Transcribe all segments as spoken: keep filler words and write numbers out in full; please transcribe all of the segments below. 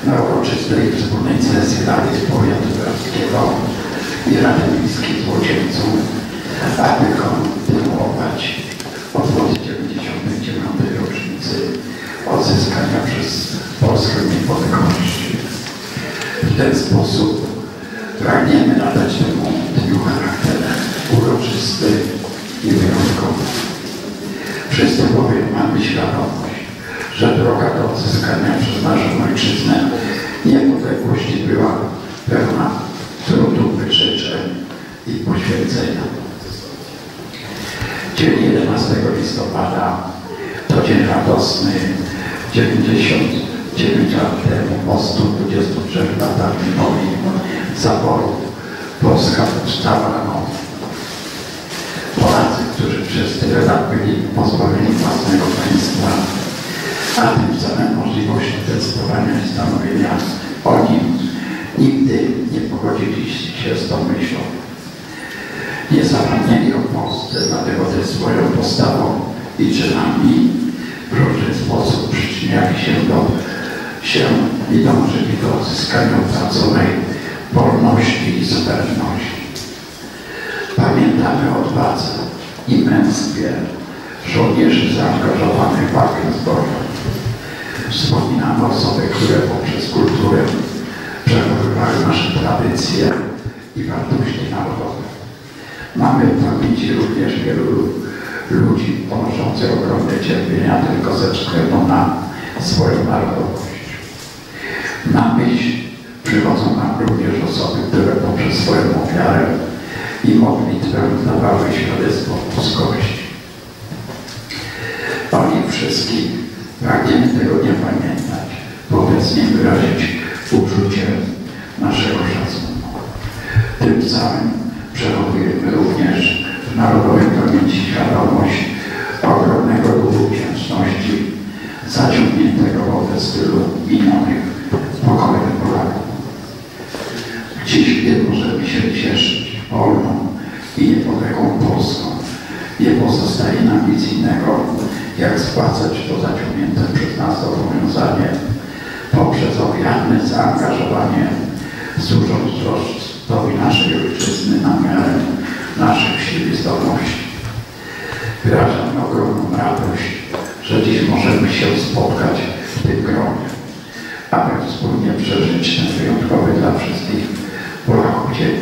na uroczystej wspólnej sesji Rady Powiatu Drawskiego i Rady Miejskiej Złocieńców, aby kontynuować obchody dziewięćdziesiątej dziewiątej rocznicy odzyskania przez Polskę niepodległości. W ten sposób pragniemy nadać temu dniu charakter uroczysty i wyjątkowy. Wszyscy bowiem mamy świadomość, że droga do odzyskania przez naszą ojczyznę niepodległości była pełna trudu, wyrzeczeń i poświęcenia. Dzień jedenastego listopada to dzień radosny. dziewięćdziesiąt dziewięć lat temu, po stu dwudziestu trzech latach mimo zaboru, Polska powstała na nowo. Polacy, którzy przez tyle lat byli pozbawieni własnego państwa, a tym samym możliwości decydowania i stanowienia o nim, nigdy nie pogodzili się z tą myślą. Nie zapomnieli o Polsce, dlatego też swoją postawą i czynami w różny sposób przyczyniali się do się i dążyli do odzyskania utraconej wolności i suwerenności. Pamiętamy o odwadze i męstwie żołnierzy zaangażowanych w walkę zbrojną. Wspominamy osoby, które poprzez kulturę przechowywały nasze tradycje i wartości narodowe. Mamy w pamięci również wielu ludzi ponoszących ogromne cierpienia tylko ze względu na swoją narodowość. Na myśl przychodzą nam również osoby, które poprzez swoją ofiarę i modlitwę dawały świadectwo polskości. O nich wszystkich pragniemy tego nie pamiętać, wobec nich wyrazić uczucie naszego szacunku. Tym samym przechowujemy również w narodowej pamięci świadomość ogromnego długu wdzięczności zaciągniętego wobec tylu minionych pokoleń Polaków. Dziś, gdy możemy się cieszyć wolną i niepodległą Polską, nie pozostaje nam nic innego, jak spłacać to zaciągnięte przez nas zobowiązanie poprzez ofiarne zaangażowanie, służąc wzrostowi naszej ojczyzny na miarę naszych sił i zdolności. Wyrażam ogromną radość, że dziś możemy się spotkać w tym gronie, aby wspólnie przeżyć ten wyjątkowy dla wszystkich Polaków dzień.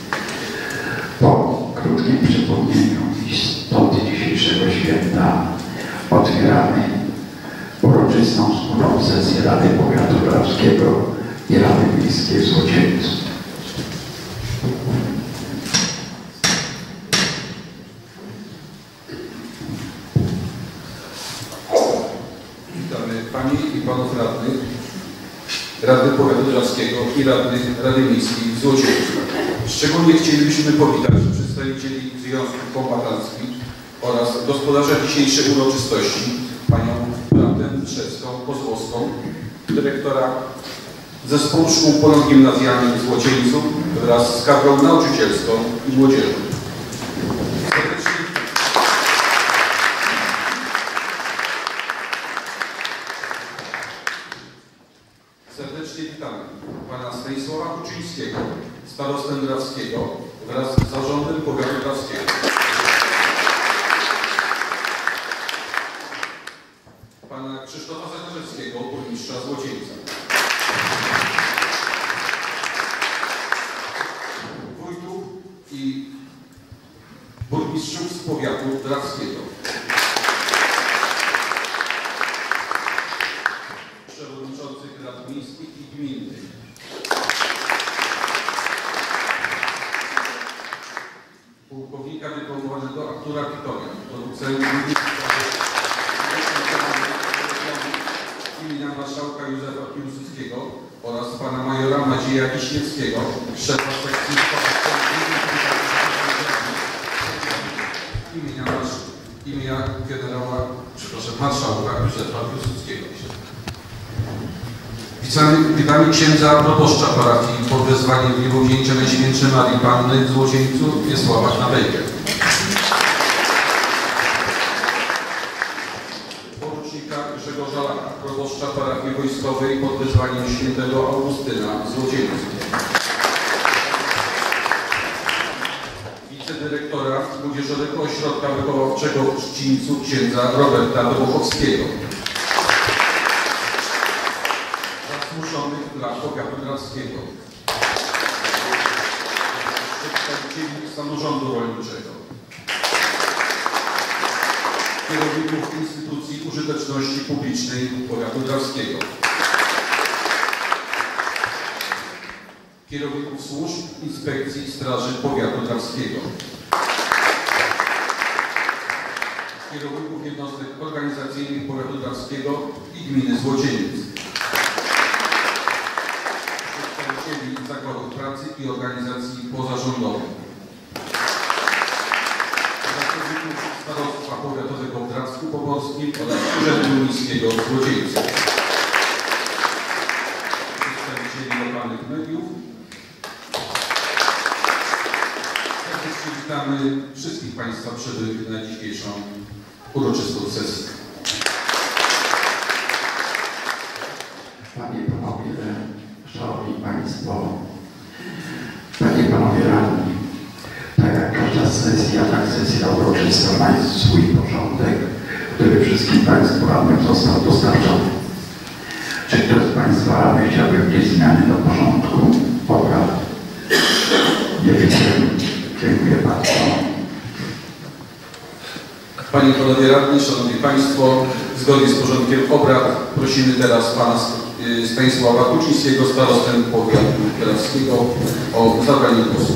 Po krótkim przypomnieniu istoty dzisiejszego święta otwieramy uroczystą wspólną sesję Rady Powiatu Drawskiego i Rady Miejskiej w Złocieńcu. Witamy Panie i Panów Radnych Rady Powiatu Drawskiego i Radnych Rady Miejskiej w Złocieńcu. Szczególnie chcielibyśmy powitać przedstawicieli Związków Kombatanckich oraz gospodarza dzisiejszej uroczystości, Panią Beatę Trzecką-Kozłowską, dyrektora Zespołu Szkół Ponadgimnazjalnych w Złocieńcu wraz z kadrą nauczycielską i młodzieżą. Serdecznie, serdecznie witamy Pana Stanisława Kuczyńskiego, starostę drawskiego wraz z zarządem powiatu drawskiego. Pana Krzysztofa Zakarzewskiego, burmistrza Złocieńca. Wójtów i burmistrzów z powiatu drawskiego. Przewodniczących rad miejskich i gminnych. Pułkownika dyplomowanego Artura Pitonia, producenta imienia marszałka Józefa Piłsudskiego oraz pana majora Macieja Wiśniewskiego, szefa sekcji imienia, imienia generała, przepraszam, marszałka Józefa Piłsudskiego. Witamy księdza proboszcza parafii pod wezwaniem Niebowzięcia Najświętszej Marii Panny w Złocieńcu Wiesława Knabejkę. Porucznika Grzegorza Laka, proboszcza parafii wojskowej pod pod wezwaniem świętego Augustyna z Łodzienicy. Wicedyrektora Młodzieżowego Ośrodka Wychowawczego w Trzcińcu księdza Roberta Dobochowskiego. Zasłużonych dla powiatu drawskiego. Przedstawicieli samorządu rolniczego. Kierowników instytucji użyteczności publicznej powiatu drawskiego. Kierowników służb Inspekcji Straży Powiatu Drawskiego. Kierowników jednostek organizacyjnych Powiatu Drawskiego i Gminy Złocieniec. Przedstawicieli zakładów pracy i organizacji pozarządowych. Pracowników Starostwa Powiatowego w Drawsku Pomorskim oraz Urzędu Miejskiego w Złocieńcu. Przedstawicieli lokalnych mediów. Serdecznie witamy wszystkich Państwa przybyłych na dzisiejszą uroczystą sesję. Panie i Panowie, Szanowni Państwo, Panie i Panowie Radni, tak jak każda sesja, tak sesja uroczysta ma swój porządek, który wszystkim Państwu radnym został dostarczony. Czy ktoś z Państwa radnych chciałby jakieś zmiany do porządku obrad? Nie widzę. Dziękuję bardzo. Panie i Panowie Radni, Szanowni Państwo, zgodnie z porządkiem obrad prosimy teraz Pana Stanisława Kuczyńskiego, starostę powiatu drawskiego, o zabranie głosu.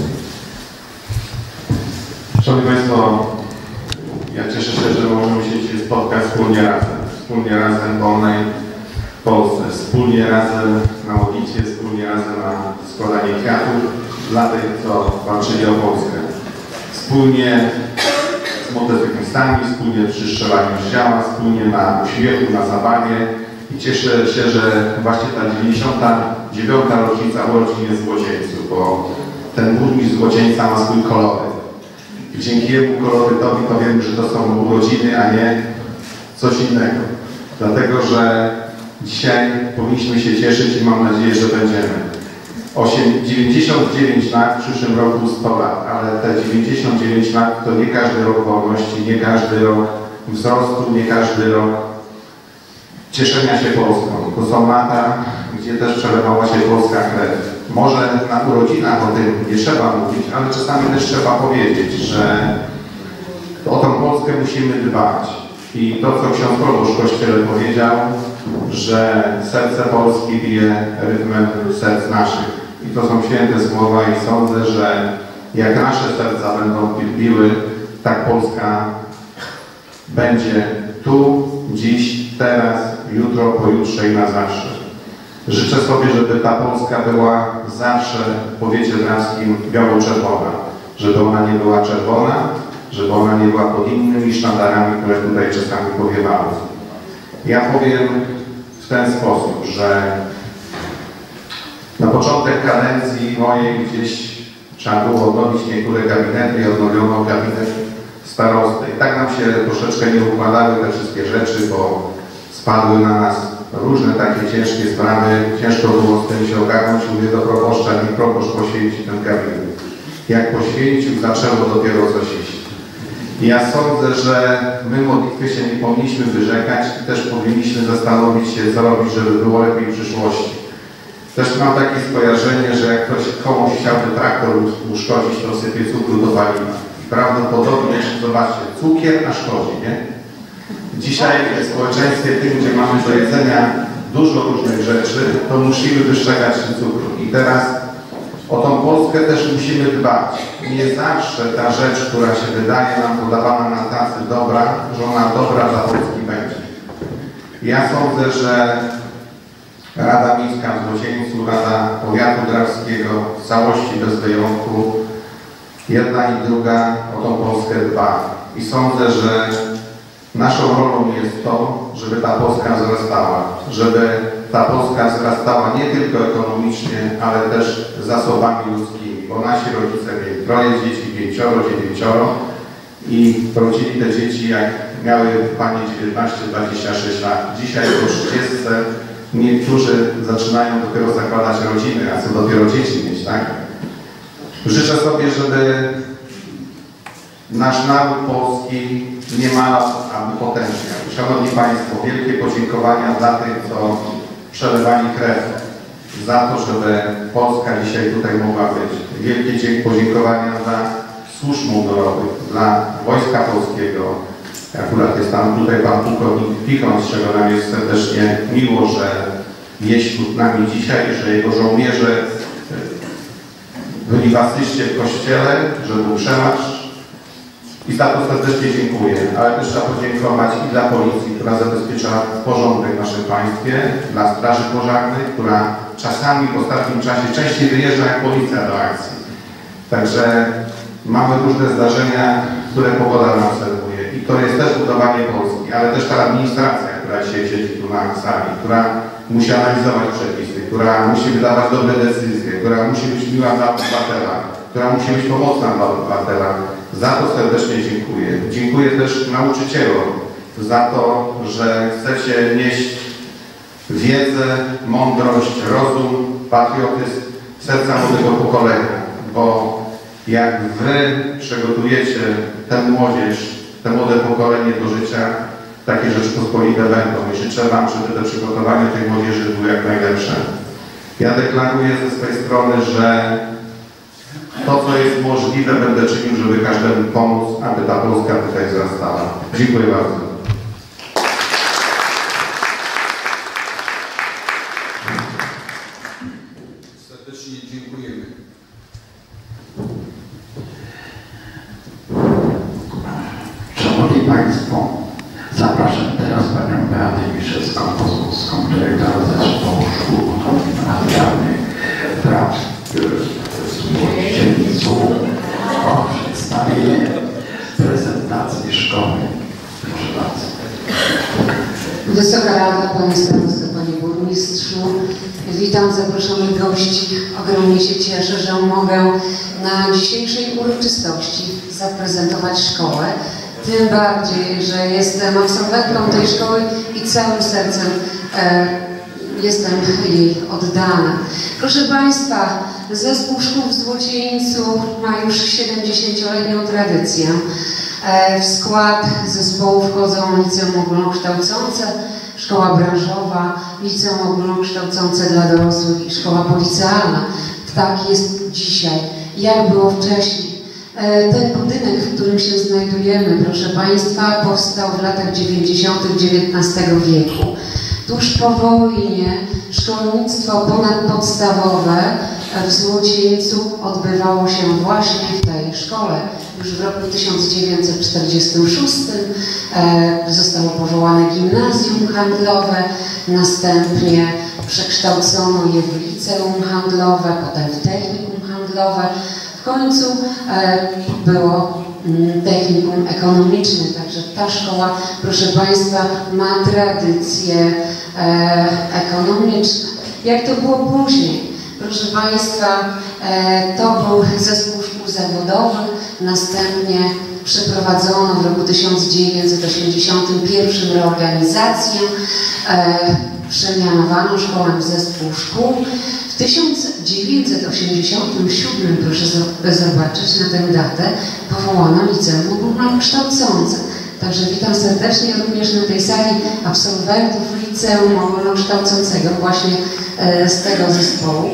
Szanowni Państwo, ja cieszę się, że możemy się dzisiaj spotkać wspólnie razem. Wspólnie razem w wolnej Polsce, wspólnie razem na modlitwie, wspólnie razem na składanie kwiatów dla tych, co walczyli o Polskę. Wspólnie z motocyklistami, wspólnie przy strzelaniu z działa, wspólnie na uśmiechu, na zabawie. I cieszę się, że właśnie ta dziewięćdziesiąta dziewiąta rocznica urodzin jest w Złocieńcu, bo ten burmistrz Złocieńca ma swój koloryt. I dzięki jemu kolorytowi to wiemy, że to są urodziny, a nie coś innego. Dlatego, że dzisiaj powinniśmy się cieszyć i mam nadzieję, że będziemy. dziewięćdziesiąt dziewięć lat, w przyszłym roku sto lat, ale te dziewięćdziesiąt dziewięć lat to nie każdy rok wolności, nie każdy rok wzrostu, nie każdy rok cieszenia się Polską. To są lata, gdzie też przelewała się polska krew. Może na urodzinach o tym nie trzeba mówić, ale czasami też trzeba powiedzieć, że o tą Polskę musimy dbać. I to, co ksiądz proboszcz w Kościele powiedział, że serce Polski bije rytmem serc naszych. I to są święte słowa i sądzę, że jak nasze serca będą biły, tak Polska będzie tu, dziś, teraz, jutro, pojutrze i na zawsze. Życzę sobie, żeby ta Polska była zawsze w powiecie drawskim biało-czerwona. Żeby ona nie była czerwona, żeby ona nie była pod innymi sztandarami, które tutaj czasami powiewały. Ja powiem w ten sposób, że na początek kadencji mojej gdzieś trzeba było odnowić niektóre gabinety i odnowiono gabinet starosty. I tak nam się troszeczkę nie układały te wszystkie rzeczy, bo spadły na nas różne takie ciężkie sprawy. Ciężko było z tym się ogarnąć. Mówię do proboszcza, niech proboszcz poświęci ten gabinet. Jak poświęcił, zaczęło dopiero coś iść. I ja sądzę, że my modlitwy się nie powinniśmy wyrzekać i też powinniśmy zastanowić się, co robić, żeby było lepiej w przyszłości. Też mam takie skojarzenie, że jak ktoś komuś chciałby traktor uszkodzić, to sypie cukru do paliwa. I prawdopodobnie, zobaczcie, cukier a szkodzi, nie? Dzisiaj w społeczeństwie tym, gdzie mamy do jedzenia dużo różnych rzeczy, to musimy wystrzegać się cukru. I teraz o tą Polskę też musimy dbać. Nie zawsze ta rzecz, która się wydaje nam podawana na tacy dobra, że ona dobra dla Polski będzie. Ja sądzę, że Rada Miejska w Złocieńcu, Rada Powiatu Drawskiego w całości bez wyjątku, jedna i druga o tą Polskę dba. I sądzę, że naszą rolą jest to, żeby ta Polska wzrastała, żeby ta Polska wzrastała nie tylko ekonomicznie, ale też zasobami ludzkimi, bo nasi rodzice mieli troje dzieci, pięcioro, dziewięcioro i rodzili te dzieci, jak miały panie dziewiętnaście dwadzieścia sześć lat. Dzisiaj po trzydziestce niektórzy zaczynają dopiero zakładać rodziny, a co dopiero dzieci mieć, tak? Życzę sobie, żeby nasz naród polski nie malał, aby potężniał. Szanowni Państwo, wielkie podziękowania dla tych, co przelewali krew, za to, żeby Polska dzisiaj tutaj mogła być. Wielkie podziękowania dla służb mundurowych, dla Wojska Polskiego. Akurat jest tam tutaj pan pułkownik Pichon, z czego nam jest serdecznie miło, że jest wśród nami dzisiaj, że jego żołnierze byli w asyście w kościele, że był przemarsz. I za to serdecznie dziękuję, ale też trzeba podziękować i dla policji, która zabezpiecza porządek w naszym państwie, dla straży pożarnych, która czasami w ostatnim czasie częściej wyjeżdża jak policja do akcji. Także mamy różne zdarzenia, które pogoda nam obserwuje i to jest też budowanie Polski, ale też ta administracja, która dzisiaj siedzi tu na sali, która musi analizować przepisy, która musi wydawać dobre decyzje, która musi być miła dla obywatela, która musi być pomocna dla obywatela. Za to serdecznie dziękuję. Dziękuję też nauczycielom za to, że chcecie nieść wiedzę, mądrość, rozum, patriotyzm w serca młodego pokolenia, bo jak wy przygotujecie tę młodzież, te młode pokolenie do życia, takie Rzeczpospolite będą. I życzę wam, żeby to przygotowanie tej młodzieży było jak najlepsze. Ja deklaruję ze swojej strony, że to, co jest możliwe, będę czynił, żeby każdemu pomóc, aby ta Polska tutaj wzrastała. Dziękuję bardzo. Serdecznie dziękujemy. Szanowni Państwo, zapraszam teraz panią Beatę Miszewską-Pozłowską, dyrektora Zespołu Szkół Gimnazjalnych Praw Młodzieńców o przedstawienie prezentacji szkoły. Proszę bardzo. Wysoka Rada, Panie Starosto, Panie Burmistrzu, witam zaproszonych gości. Ogromnie się cieszę, że mogę na dzisiejszej uroczystości zaprezentować szkołę. Tym bardziej, że jestem absolwentką tej szkoły i całym sercem e, jestem jej oddana. Proszę Państwa, Zespół Szkół w Złocieńcu ma już siedemdziesięcioletnią tradycję. W skład zespołu wchodzą liceum ogólnokształcące, szkoła branżowa, liceum ogólnokształcące dla dorosłych i szkoła policealna. Tak jest dzisiaj, jak było wcześniej. Ten budynek, w którym się znajdujemy, proszę Państwa, powstał w latach dziewięćdziesiątych dziewiętnastego wieku. Tuż po wojnie szkolnictwo ponadpodstawowe w Złocieńcu odbywało się właśnie w tej szkole. Już w roku tysiąc dziewięćset czterdziestym szóstym e, zostało powołane gimnazjum handlowe, następnie przekształcono je w liceum handlowe, potem w technikum handlowe. W końcu e, było technikum ekonomiczne, także ta szkoła, proszę Państwa, ma tradycje e, ekonomiczne. Jak to było później? Proszę Państwa, e, to był zespół szkół zawodowych, następnie przeprowadzono w roku tysiąc dziewięćset osiemdziesiątym pierwszym reorganizację, e, przemianowano szkołę w zespół szkół. W tysiąc dziewięćset osiemdziesiątym siódmym, proszę zobaczyć na tę datę, powołano liceum ogólnokształcące. Także witam serdecznie również na tej sali absolwentów liceum ogólnokształcącego właśnie e, z tego zespołu.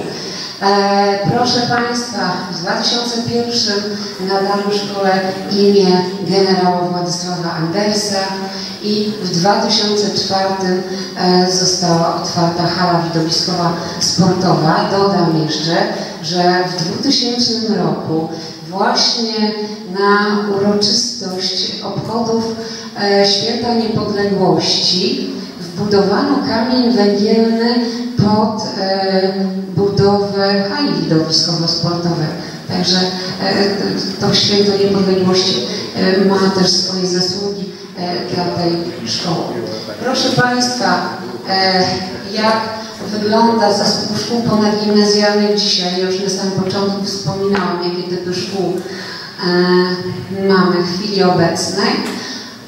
E, proszę Państwa, w dwa tysiące pierwszym nadano szkole imię generała Władysława Andersa i w dwa tysiące czwartym e, została otwarta hala widowiskowa sportowa. Dodam jeszcze, że w dwutysięcznym roku właśnie na uroczystość obchodów e, Święta Niepodległości wbudowano kamień węgielny pod e, budowę hali widowiskowo-sportowej. Także e, to Święto Niepodległości e, ma też swoje zasługi e, dla tej szkoły. Proszę Państwa, e, jak wygląda zespół szkół ponadgimnazjalnych dzisiaj? Ja już na samym początku wspominałam, jakie typy szkół e, mamy w chwili obecnej.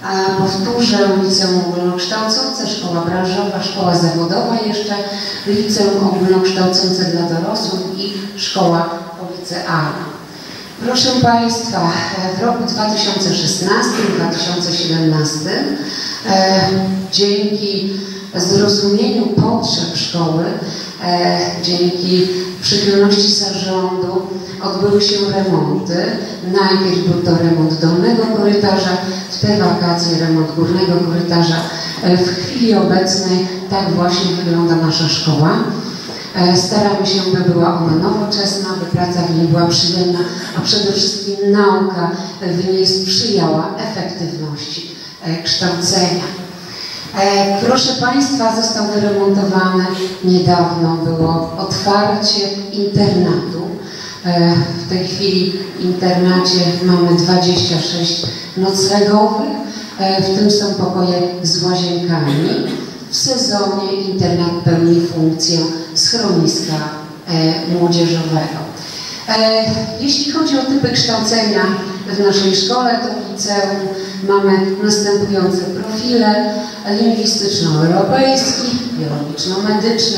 A powtórzę, liceum ogólnokształcące, szkoła branżowa, szkoła zawodowa jeszcze, liceum ogólnokształcące dla dorosłych i szkoła policealna. Proszę Państwa, w roku dwa tysiące szesnastym do dwa tysiące siedemnastym e, dzięki zrozumieniu potrzeb szkoły, e, dzięki przychylności zarządu odbyły się remonty. Najpierw był to remont dolnego korytarza, w te wakacje remont górnego korytarza. E, w chwili obecnej tak właśnie wygląda nasza szkoła. Staramy się, by była ona nowoczesna, by praca w niej była przyjemna, a przede wszystkim nauka w niej sprzyjała efektywności kształcenia. Proszę Państwa, został wyremontowany niedawno, było otwarcie internatu. W tej chwili w internacie mamy dwadzieścia sześć noclegowych, w tym są pokoje z łazienkami. W sezonie internat pełni funkcję schroniska e, młodzieżowego. E, jeśli chodzi o typy kształcenia w naszej szkole, to w liceum mamy następujące profile: lingwistyczno-europejski, biologiczno-medyczny,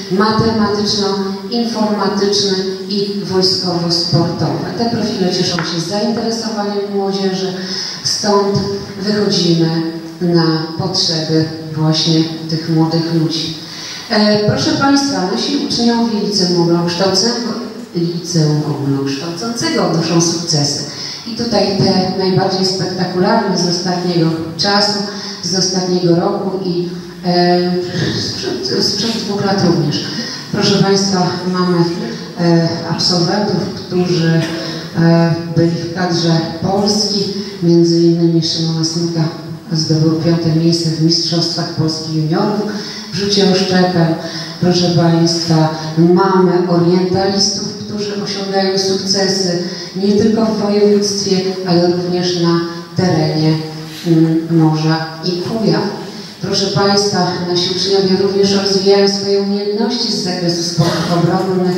matematyczno-informatyczny i wojskowo-sportowe. Te profile cieszą się zainteresowaniem młodzieży, stąd wychodzimy na potrzeby właśnie tych młodych ludzi. E, proszę Państwa, nasi uczniowie liceum ogólnokształcącego, liceum ogólnokształcącego odnoszą sukcesy. I tutaj te najbardziej spektakularne z ostatniego czasu, z ostatniego roku i e, sprzed, sprzed dwóch lat również. Proszę Państwa, mamy e, absolwentów, którzy e, byli w kadrze Polski, między innymi Szymona Smyka zdobył piąte miejsce w Mistrzostwach Polski Juniorów w rzucie oszczepem. Proszę Państwa, mamy orientalistów, którzy osiągają sukcesy nie tylko w województwie, ale również na terenie Morza i Kujaw. Proszę Państwa, nasi uczniowie również rozwijają swoje umiejętności z zakresu sportów obronnych.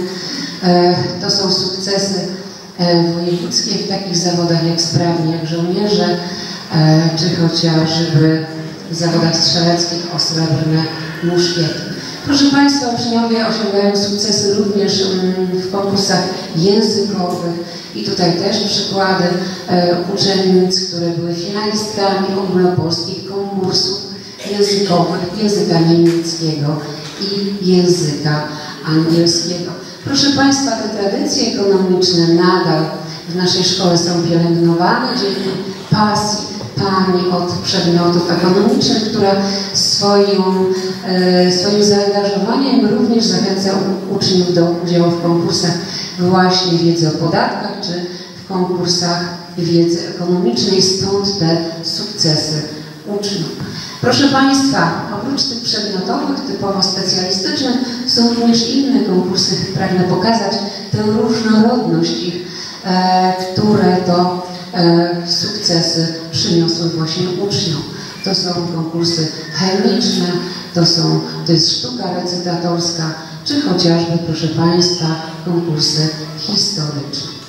To są sukcesy wojewódzkie w takich zawodach jak sprawni, jak żołnierze, czy chociażby w zawodach strzeleckich o srebrne muszkiety. Proszę Państwa, uczniowie osiągają sukcesy również w konkursach językowych i tutaj też przykłady uczennic, które były finalistkami ogólnopolskich konkursów językowych języka niemieckiego i języka angielskiego. Proszę Państwa, te tradycje ekonomiczne nadal w naszej szkole są pielęgnowane dzięki pasji pani od przedmiotów ekonomicznych, która swoją, e, swoim zaangażowaniem również zachęca uczniów do udziału w konkursach właśnie wiedzy o podatkach czy w konkursach wiedzy ekonomicznej, stąd te sukcesy uczniów. Proszę Państwa, oprócz tych przedmiotowych, typowo specjalistycznych, są również inne konkursy. Pragnę pokazać tę różnorodność ich, e, które to e, sukcesy przyniosły właśnie uczniom. To są konkursy chemiczne, to, są, to jest sztuka recytatorska, czy chociażby, proszę Państwa, konkursy historyczne.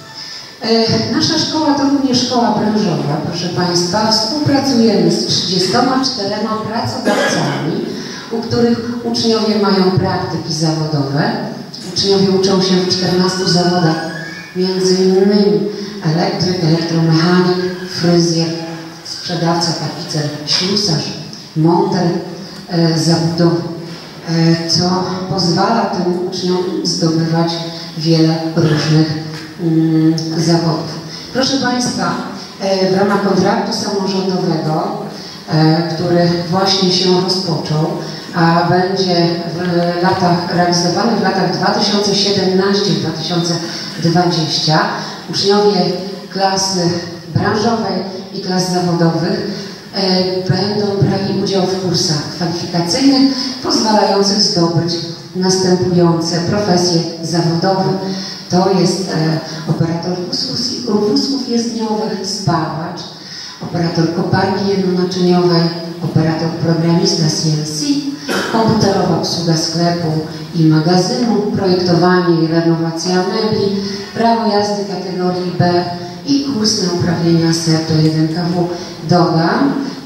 Nasza szkoła to również szkoła branżowa, proszę Państwa. Współpracujemy z trzydziestoma czterema pracodawcami, u których uczniowie mają praktyki zawodowe. Uczniowie uczą się w czternastu zawodach, między innymi elektryk, elektromechanik, fryzjer, sprzedawca, tapicer, ślusarz, monter e, zabudowy, e, co pozwala tym uczniom zdobywać wiele różnych zawodów. Proszę Państwa, w ramach kontraktu samorządowego, który właśnie się rozpoczął, a będzie w latach, realizowany w latach dwa tysiące siedemnastym do dwa tysiące dwudziestego, uczniowie klasy branżowej i klas zawodowych będą brali udział w kursach kwalifikacyjnych pozwalających zdobyć następujące profesje zawodowe. To jest e, operator wózków, wózków jezdniowych, spawacz, operator koparki jednonaczyniowej, operator programista C N C, komputerowa obsługa sklepu i magazynu, projektowanie i renowacja mebli, prawo jazdy kategorii B i kurs na uprawnienia S E T O jeden K W. Dodam,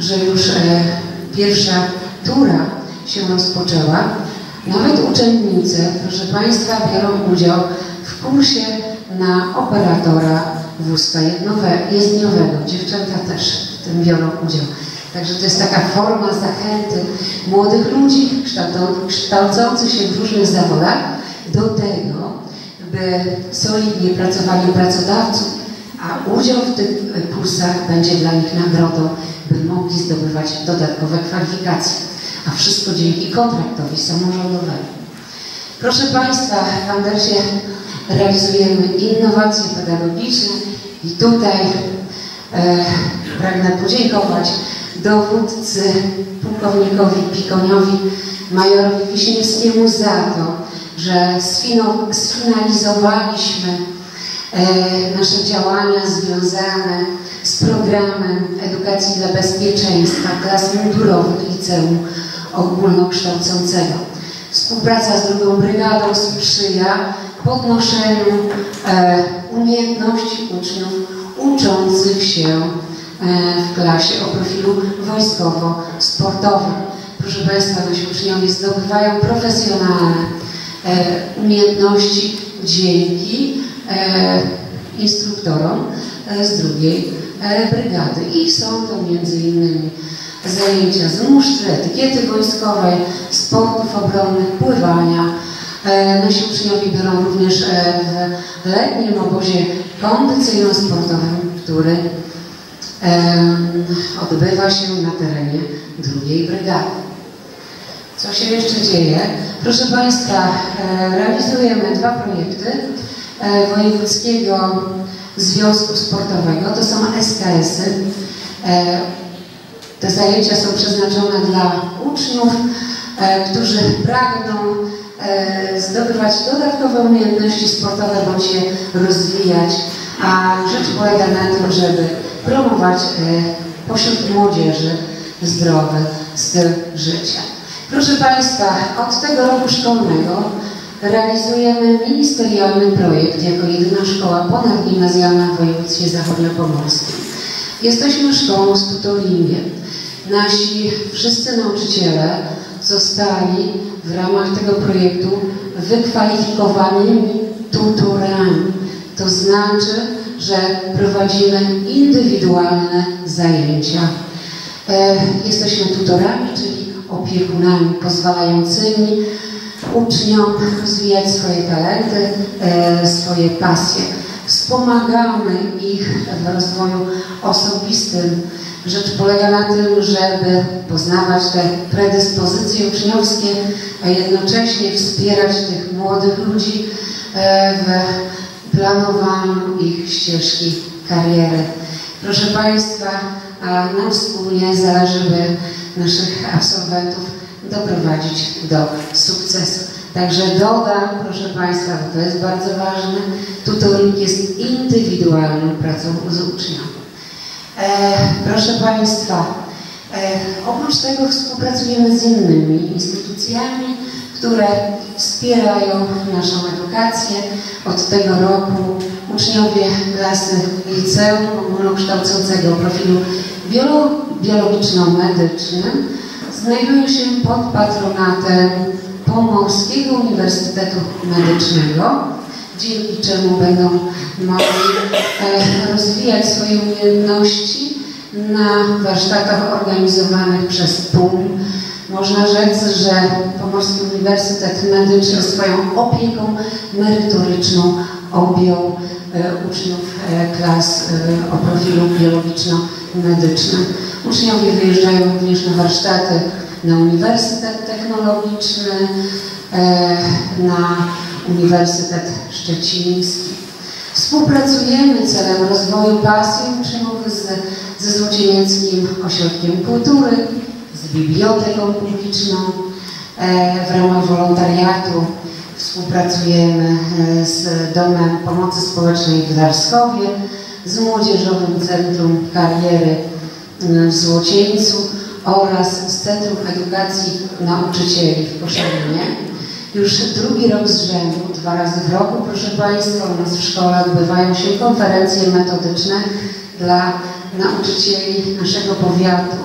że już e, pierwsza tura się rozpoczęła. Nawet uczennice, proszę Państwa, biorą udział w kursie na operatora wózka jezdniowego. Dziewczęta też w tym biorą udział. Także to jest taka forma zachęty młodych ludzi kształcących się w różnych zawodach do tego, by solidnie pracowali u pracodawców, a udział w tych kursach będzie dla nich nagrodą, by mogli zdobywać dodatkowe kwalifikacje. A wszystko dzięki kontraktowi samorządowemu. Proszę Państwa, w Andersie realizujemy innowacje pedagogiczne i tutaj e, pragnę podziękować dowódcy pułkownikowi Pikoniowi, majorowi Wiśniewskiemu za to, że sfinalizowaliśmy e, nasze działania związane z programem edukacji dla bezpieczeństwa klas mundurowych liceum ogólnokształcącego. Współpraca z drugą brygadą sprzyja podnoszeniu e, umiejętności uczniów uczących się e, w klasie o profilu wojskowo-sportowym. Proszę Państwa, nasi uczniowie zdobywają profesjonalne e, umiejętności dzięki e, instruktorom e, z drugiej e, brygady i są to między innymi zajęcia z musztry, etykiety wojskowej, sportów obronnych, pływania. E, nasi uczniowie biorą również e, w letnim obozie kondycyjno-sportowym, który e, odbywa się na terenie drugiej brygady. Co się jeszcze dzieje? Proszę Państwa, e, realizujemy dwa projekty e, Wojewódzkiego Związku Sportowego. To są S K S-y. E, Te zajęcia są przeznaczone dla uczniów, e, którzy pragną e, zdobywać dodatkowe umiejętności sportowe bądź się rozwijać, a rzecz polega na tym, żeby promować e, pośród młodzieży zdrowy styl życia. Proszę Państwa, od tego roku szkolnego realizujemy ministerialny projekt jako jedyna szkoła ponadgimnazjalna w województwie zachodniopomorskim. Jesteśmy szkołą z tutoringiem. Nasi wszyscy nauczyciele zostali w ramach tego projektu wykwalifikowanymi tutorami. To znaczy, że prowadzimy indywidualne zajęcia. E, jesteśmy tutorami, czyli opiekunami pozwalającymi uczniom rozwijać swoje talenty, e, swoje pasje. Wspomagamy ich w rozwoju osobistym. Rzecz polega na tym, żeby poznawać te predyspozycje uczniowskie, a jednocześnie wspierać tych młodych ludzi w planowaniu ich ścieżki kariery. Proszę Państwa, nam wspólnie zależy, by naszych absolwentów doprowadzić do sukcesu. Także dodam, proszę Państwa, bo to jest bardzo ważne, tutoring jest indywidualną pracą z uczniami. E, proszę Państwa, e, oprócz tego współpracujemy z innymi instytucjami, które wspierają naszą edukację. Od tego roku uczniowie klasy liceum ogólnokształcącego o profilu biologiczno-medycznym znajdują się pod patronatem Pomorskiego Uniwersytetu Medycznego, dzięki czemu będą mogli e, rozwijać swoje umiejętności na warsztatach organizowanych przez P U M. Można rzec, że Pomorski Uniwersytet Medyczny swoją opieką merytoryczną objął e, uczniów e, klas e, o profilu biologiczno-medycznym. Uczniowie wyjeżdżają również na warsztaty na Uniwersytet Technologiczny, e, na Uniwersytet Szczeciński. Współpracujemy celem rozwoju pasji uczniów z, ze Złocienieckim Ośrodkiem Kultury, z Biblioteką Publiczną. E, w ramach wolontariatu współpracujemy z Domem Pomocy Społecznej w Darskowie, z Młodzieżowym Centrum Kariery w Złocieńcu oraz z Centrum Edukacji Nauczycieli w Koszalinie. Już drugi rok z rzędu, dwa razy w roku, proszę Państwa, u nas w szkole odbywają się konferencje metodyczne dla nauczycieli naszego powiatu.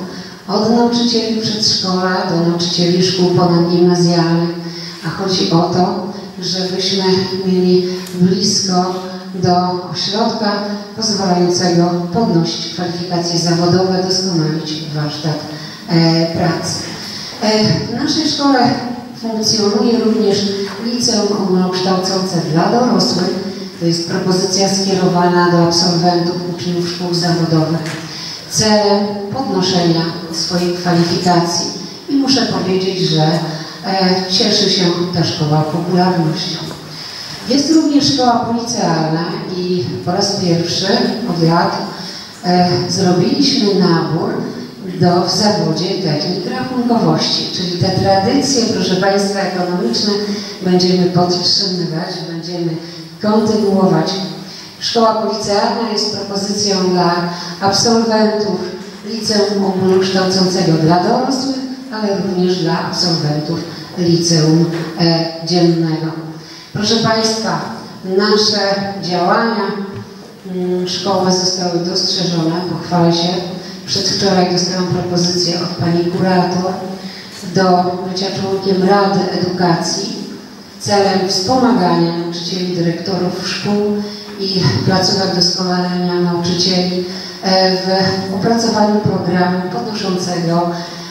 Od nauczycieli przedszkola do nauczycieli szkół ponadgimnazjalnych, a chodzi o to, żebyśmy mieli blisko do ośrodka pozwalającego podnosić kwalifikacje zawodowe, doskonalić warsztat e, pracy. E, w naszej szkole funkcjonuje również liceum ogólnokształcące dla dorosłych. To jest propozycja skierowana do absolwentów, uczniów szkół zawodowych celem podnoszenia swojej kwalifikacji. I muszę powiedzieć, że e, cieszy się ta szkoła popularnością. Jest również szkoła policealna i po raz pierwszy od lat e, zrobiliśmy nabór do, w zawodzie technik rachunkowości, czyli te tradycje, proszę Państwa, ekonomiczne będziemy podtrzymywać, będziemy kontynuować. Szkoła policealna jest propozycją dla absolwentów liceum ogólnokształcącego dla dorosłych, ale również dla absolwentów liceum e, dziennego. Proszę Państwa, nasze działania mm, szkoły zostały dostrzeżone, pochwalę się. Przedwczoraj dostałam propozycję od pani kurator do bycia członkiem Rady Edukacji celem wspomagania nauczycieli, dyrektorów szkół i placówek doskonalenia nauczycieli w opracowaniu programu podnoszącego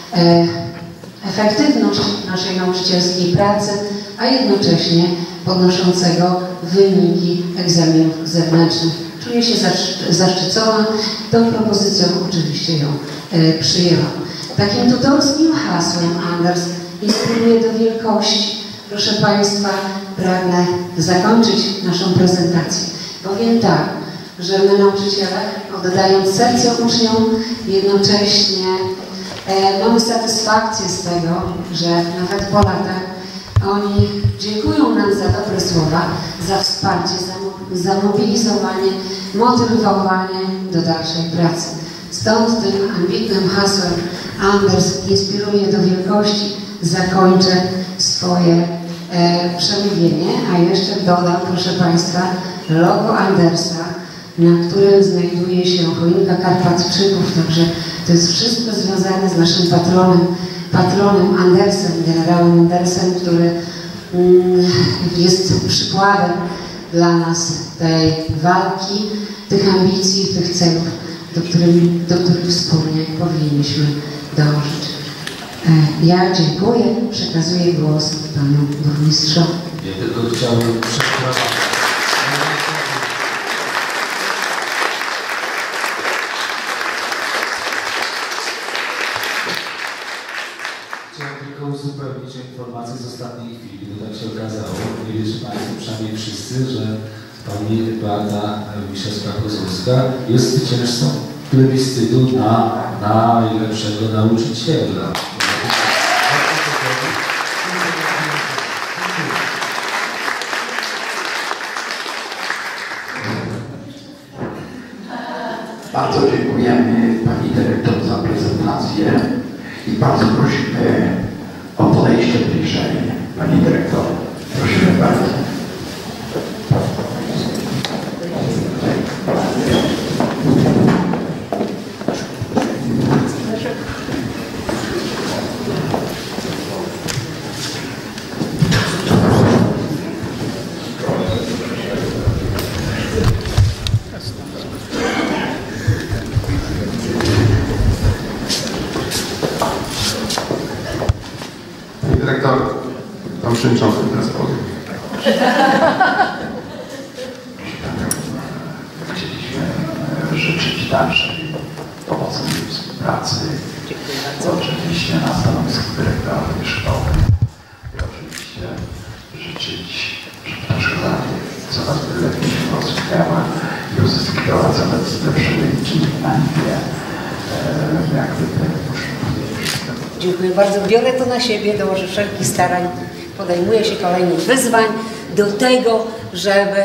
efektywność naszej nauczycielskiej pracy, a jednocześnie podnoszącego wyniki egzaminów zewnętrznych. Czuję się zaszczycona, tą propozycją oczywiście ją przyjęłam. Takim tutorskim hasłem Anders inspiruje do wielkości. Proszę Państwa, pragnę zakończyć naszą prezentację. Powiem tak, że my nauczyciele, oddając serce uczniom, jednocześnie e, mamy satysfakcję z tego, że nawet po latach oni dziękują nam za dobre słowa, za wsparcie, za, za mobilizowanie, motywowanie do dalszej pracy. Stąd tym ambitnym hasłem Anders inspiruje do wielkości zakończę swoje e, przemówienie, a jeszcze dodam, proszę Państwa, logo Andersa, na którym znajduje się choinka Karpatczyków, także to jest wszystko związane z naszym patronem, patronem Andersem, generałem Andersem, który mm, jest przykładem dla nas tej walki, tych ambicji, tych celów, do których, do których wspólnie powinniśmy dążyć. E, ja dziękuję, przekazuję głos panu burmistrzowi. Ja tylko chciałbym przepraszam. Chciałem tylko uzupełnić informację z ostatniej chwili, bo tak się okazało, nie wiecie Państwo, przynajmniej wszyscy, że pani Beata Wiśniewska-Kozłowska jest zwycięzcą plebiscytu na najlepszego nauczyciela. Bardzo dziękujemy pani dyrektor za prezentację i bardzo prosimy o podejście bliżej pani dyrektor. Prosimy bardzo. Dyrektor, pan przewodniczący teraz powiem. Chcieliśmy życzyć dalszej owocnej współpracy. Oczywiście na stanowisku dyrektora tej szkoły. I oczywiście życzyć, żeby ta szkoła coraz lepiej się rozwijała i uzyskiwała coraz lepsze wyniki, a nie jakby te Dziękuję bardzo. Biorę to na siebie, dołożę wszelkich starań, podejmuję się kolejnych wyzwań do tego, żeby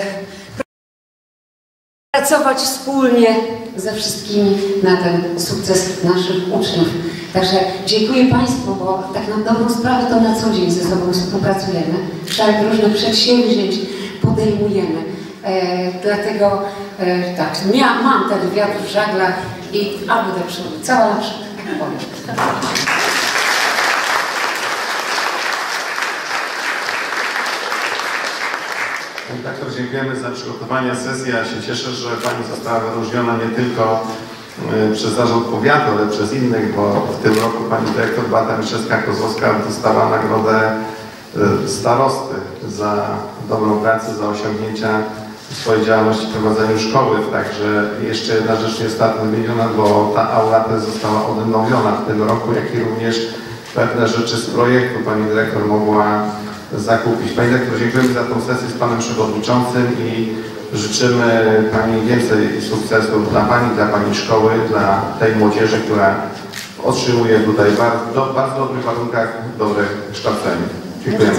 pracować wspólnie ze wszystkimi na ten sukces naszych uczniów. Także dziękuję Państwu, bo tak na dobrą sprawę to na co dzień ze sobą współpracujemy. Tak różne przedsięwzięć podejmujemy. E, dlatego e, tak, ja mam ten wiatr w żaglach i aby do przodu. Cała nasza Pani doktor, dziękujemy za przygotowanie sesji. Ja się cieszę, że Pani została wyróżniona nie tylko przez zarząd powiatu, ale przez innych, bo w tym roku Pani dyrektor Beata Miszewska-Kozłowska dostała nagrodę starosty za dobrą pracę, za osiągnięcia w swojej działalności w prowadzeniu szkoły. Także jeszcze jedna rzecz nie została wymieniona, bo ta aula też została odnowiona w tym roku, jak i również pewne rzeczy z projektu Pani dyrektor mogła zakupić. Pani dyrektor, dziękujemy za tą sesję z Panem Przewodniczącym i życzymy Pani więcej sukcesów dla Pani, dla Pani szkoły, dla tej młodzieży, która otrzymuje tutaj w bardzo, bardzo dobrych warunkach dobre kształcenie. Dziękujemy.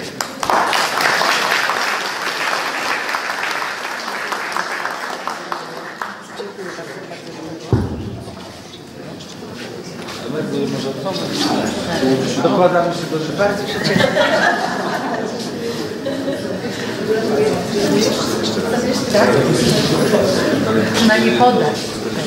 Dokładamy się do rzeczy. Bardzo się cieszę. Tak? Przynajmniej podać.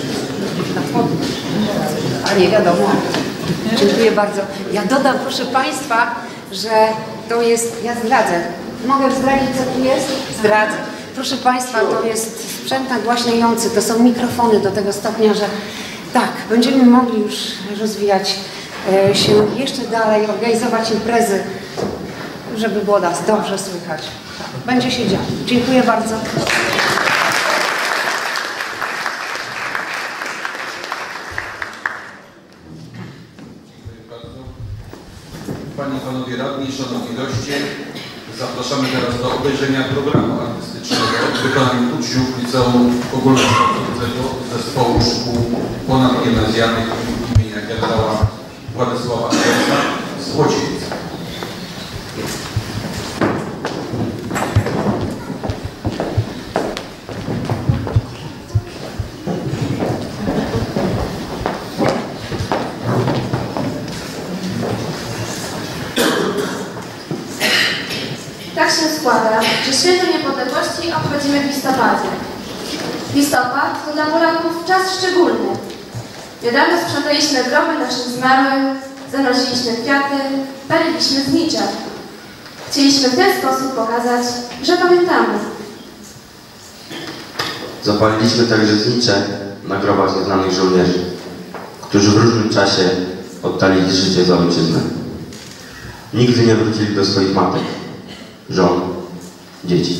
A nie wiadomo. Dziękuję bardzo. Ja dodam, proszę Państwa, że to jest, ja zdradzę. Mogę zdradzić, co tu jest? Zdradzę. Proszę Państwa, to jest sprzęt nagłaśniający, to są mikrofony do tego stopnia, że tak, będziemy mogli już rozwijać e, się jeszcze dalej, organizować imprezy, żeby było nas dobrze słychać. Będzie się działo. Dziękuję bardzo. Panie i Panowie Radni, Szanowni Goście, zapraszamy teraz do obejrzenia programu artystycznego w wykonaniu uczniów Liceum Ogólnokształcącego Zespołu Szkół Ponadgimnazjalnych imienia generała Władysława Andersa z Łocienic. Tak się składa, że Święto Niepodległości obchodzimy w listopadzie. Listopad to dla Polaków czas szczególny. Niedawno sprzątaliśmy groby naszych zmarłych, zanoziliśmy kwiaty, paliliśmy znicze. Chcieliśmy w ten sposób pokazać, że pamiętamy. Zapaliliśmy także znicze na grobach nieznanych żołnierzy, którzy w różnym czasie oddali życie za ojczyznę. Nigdy nie wrócili do swoich matek, żon, dzieci.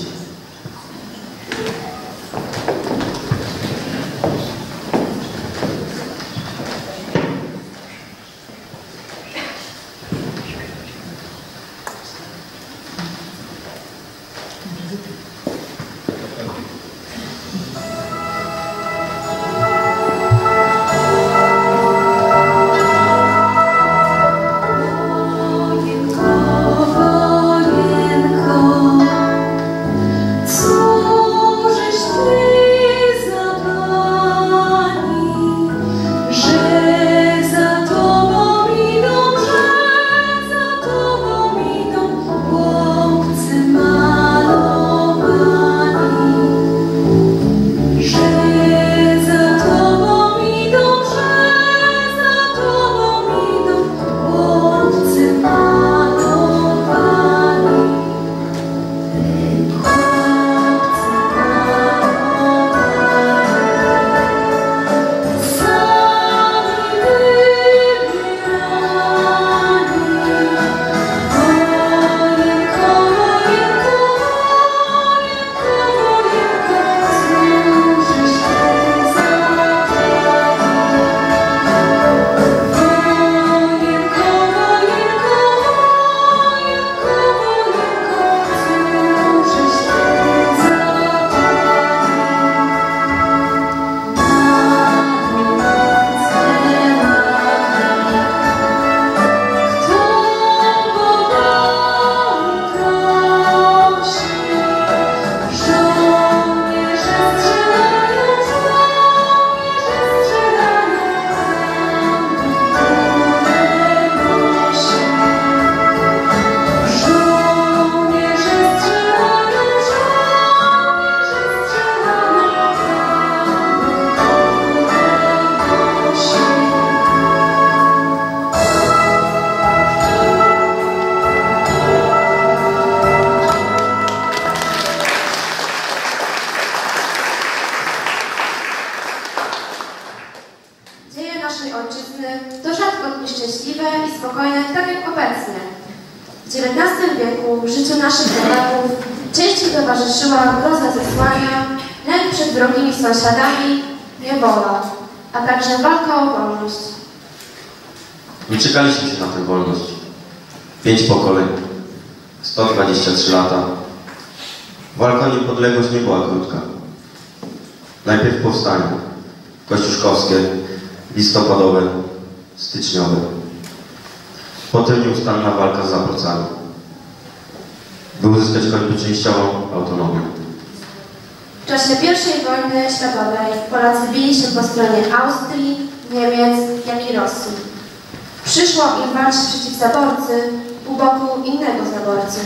wieku życiu naszych rodaków częściej towarzyszyła groza zesłania, lęk przed wrogimi sąsiadami, niewola, a także walka o wolność. Nie czekaliśmy się na tę wolność. Pięć pokoleń, sto dwadzieścia trzy lata. Walka o niepodległość nie była krótka. Najpierw powstanie kościuszkowskie, listopadowe, styczniowe. Potem nieustanna walka z zaborcami, by uzyskać choćby częściową autonomię. W czasie pierwszej wojny światowej Polacy bili się po stronie Austrii, Niemiec, jak i Rosji. Przyszło im walczyć przeciw zaborcy u boku innego zaborcy.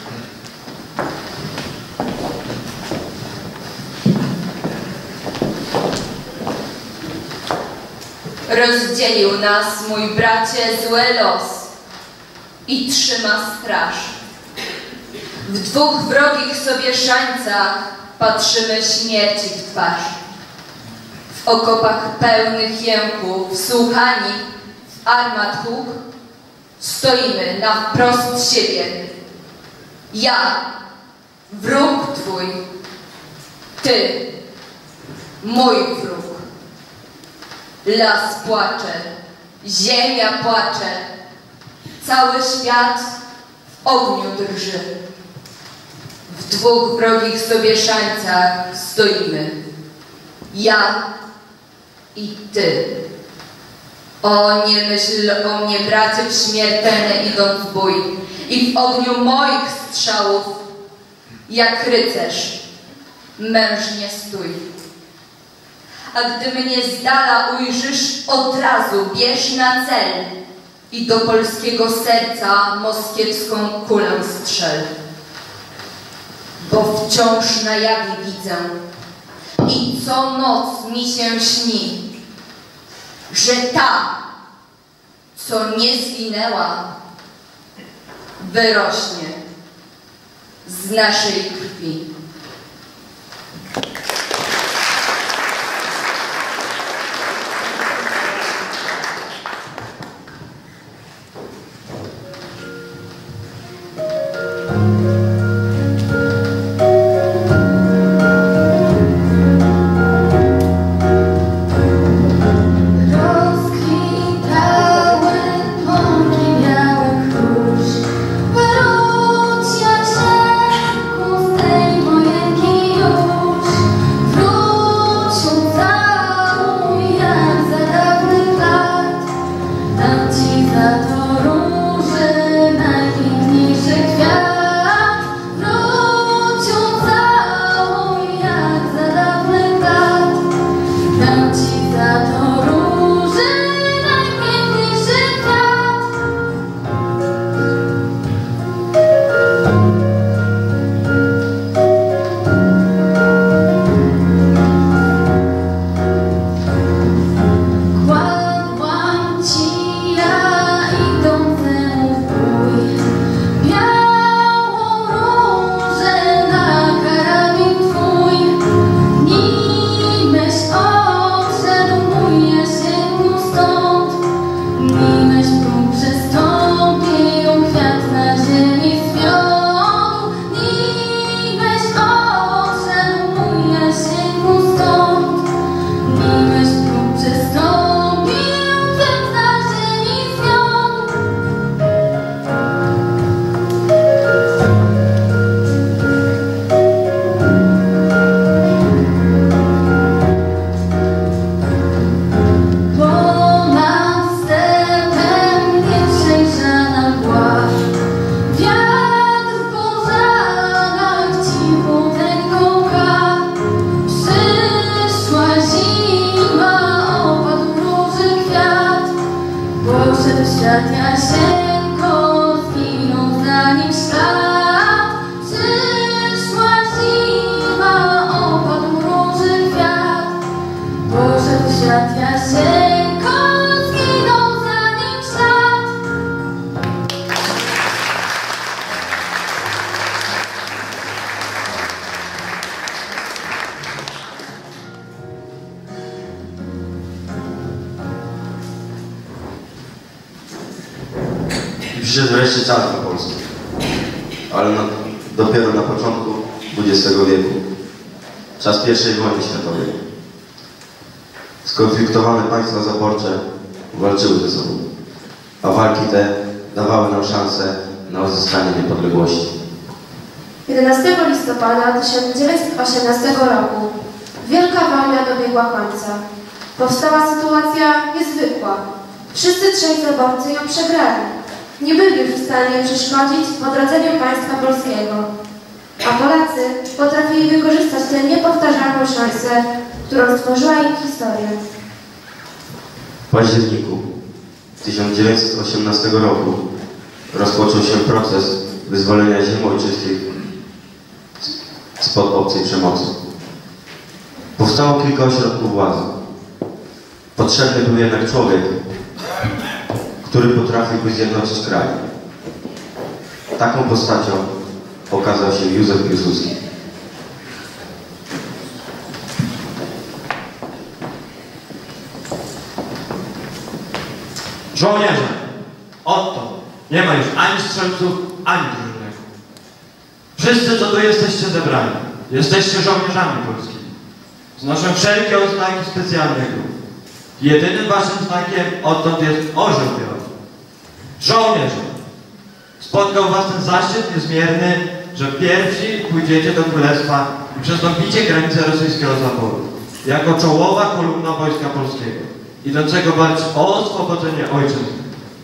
Rozdzielił nas, mój bracie, zły los i trzyma straż. W dwóch wrogich sobie szańcach patrzymy śmierci w twarz. W okopach pełnych jęków, wsłuchani w armat huk, stoimy na wprost siebie. Ja, wróg twój, ty, mój wróg. Las płacze, ziemia płacze, cały świat w ogniu drży. W dwóch wrogich sobie szańcach stoimy. Ja i ty. O, nie myśl o mnie, bracie, w śmiertelne idąc w bój i w ogniu moich strzałów, jak rycerz, mężnie stój. A gdy mnie z dala ujrzysz, od razu bierz na cel i do polskiego serca moskiewską kulę strzel. Bo wciąż na jawie widzę i co noc mi się śni, że ta, co nie zginęła, wyrośnie z naszej krwi. Przyszedł wreszcie czas na Polskę. ale na, dopiero na początku dwudziestego wieku. Czas pierwszej wojny światowej. Skonfliktowane państwa zaborcze walczyły ze sobą, a walki te dawały nam szansę na uzyskanie niepodległości. jedenastego listopada tysiąc dziewięćset osiemnastego roku wielka wojna dobiegła końca. Powstała sytuacja niezwykła. Wszyscy trzej zaborcy ją przegrali. Nie byli już w stanie przeszkodzić w odrodzeniu państwa polskiego. A Polacy potrafili wykorzystać tę niepowtarzalną szansę, którą stworzyła im historia. W październiku tysiąc dziewięćset osiemnastego roku rozpoczął się proces wyzwolenia ziem ojczystych spod obcej przemocy. Powstało kilka ośrodków władzy. Potrzebny był jednak człowiek, który potrafiłby zjednoczyć kraj. Taką postacią okazał się Józef Piłsudski. Żołnierze, oto nie ma już ani strzelców, ani drużynego. Wszyscy, co tu jesteście zebrani, jesteście żołnierzami polskimi. Znoszę wszelkie oznaki specjalne grup. Jedynym waszym znakiem odtąd jest orzeł biały. Żołnierze, spotkał was ten zaszczyt niezmierny, że pierwsi pójdziecie do królestwa i przestąpicie granicę rosyjskiego zaboru, jako czołowa kolumna Wojska Polskiego, idącego walczyć o oswobodzenie ojczyzny.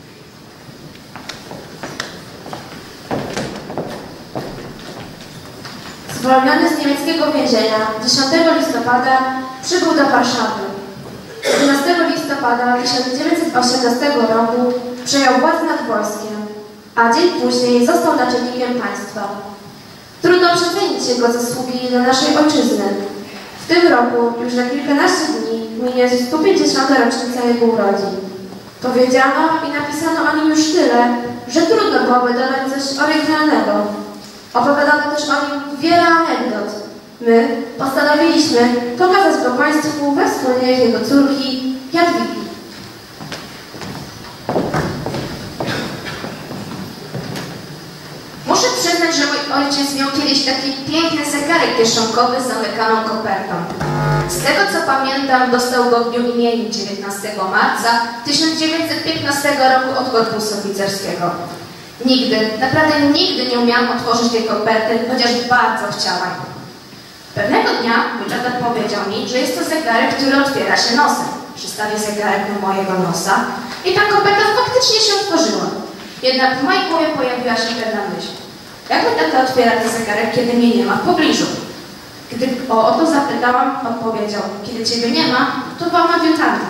Zwolniony z niemieckiego więzienia dziesiątego listopada przybył do Warszawy. jedenastego listopada tysiąc dziewięćset osiemnastego roku przejął władzę nad wojskiem, a dzień później został naczelnikiem państwa. Trudno przecenić jego zasługi dla naszej ojczyzny. W tym roku już za kilkanaście dni minie sto pięćdziesiąta rocznica jego urodzin. Powiedziano i napisano o nim już tyle, że trudno byłoby dodać coś oryginalnego. Opowiadano też o nim wiele anegdot. My postanowiliśmy pokazać go Państwu we wspomnieniach jego córki Jadwigi. Muszę przyznać, że mój ojciec miał kiedyś taki piękny zegarek kieszonkowy z zamykaną kopertą. Z tego co pamiętam, dostał go w dniu imienia dziewiętnastego marca tysiąc dziewięćset piętnastego roku od korpusu oficerskiego. Nigdy, naprawdę nigdy nie umiałam otworzyć tej koperty, chociaż bardzo chciałam. Pewnego dnia mój tata powiedział mi, że jest to zegarek, który otwiera się nosem. Przystawię zegarek do mojego nosa i ta koperta faktycznie się otworzyła. Jednak w mojej głowie pojawiła się pewna myśl. Jak mój tata otwiera ten zegarek, kiedy mnie nie ma w pobliżu? Gdy o, o to zapytałam, odpowiedział, kiedy ciebie nie ma, to wam adiutanta.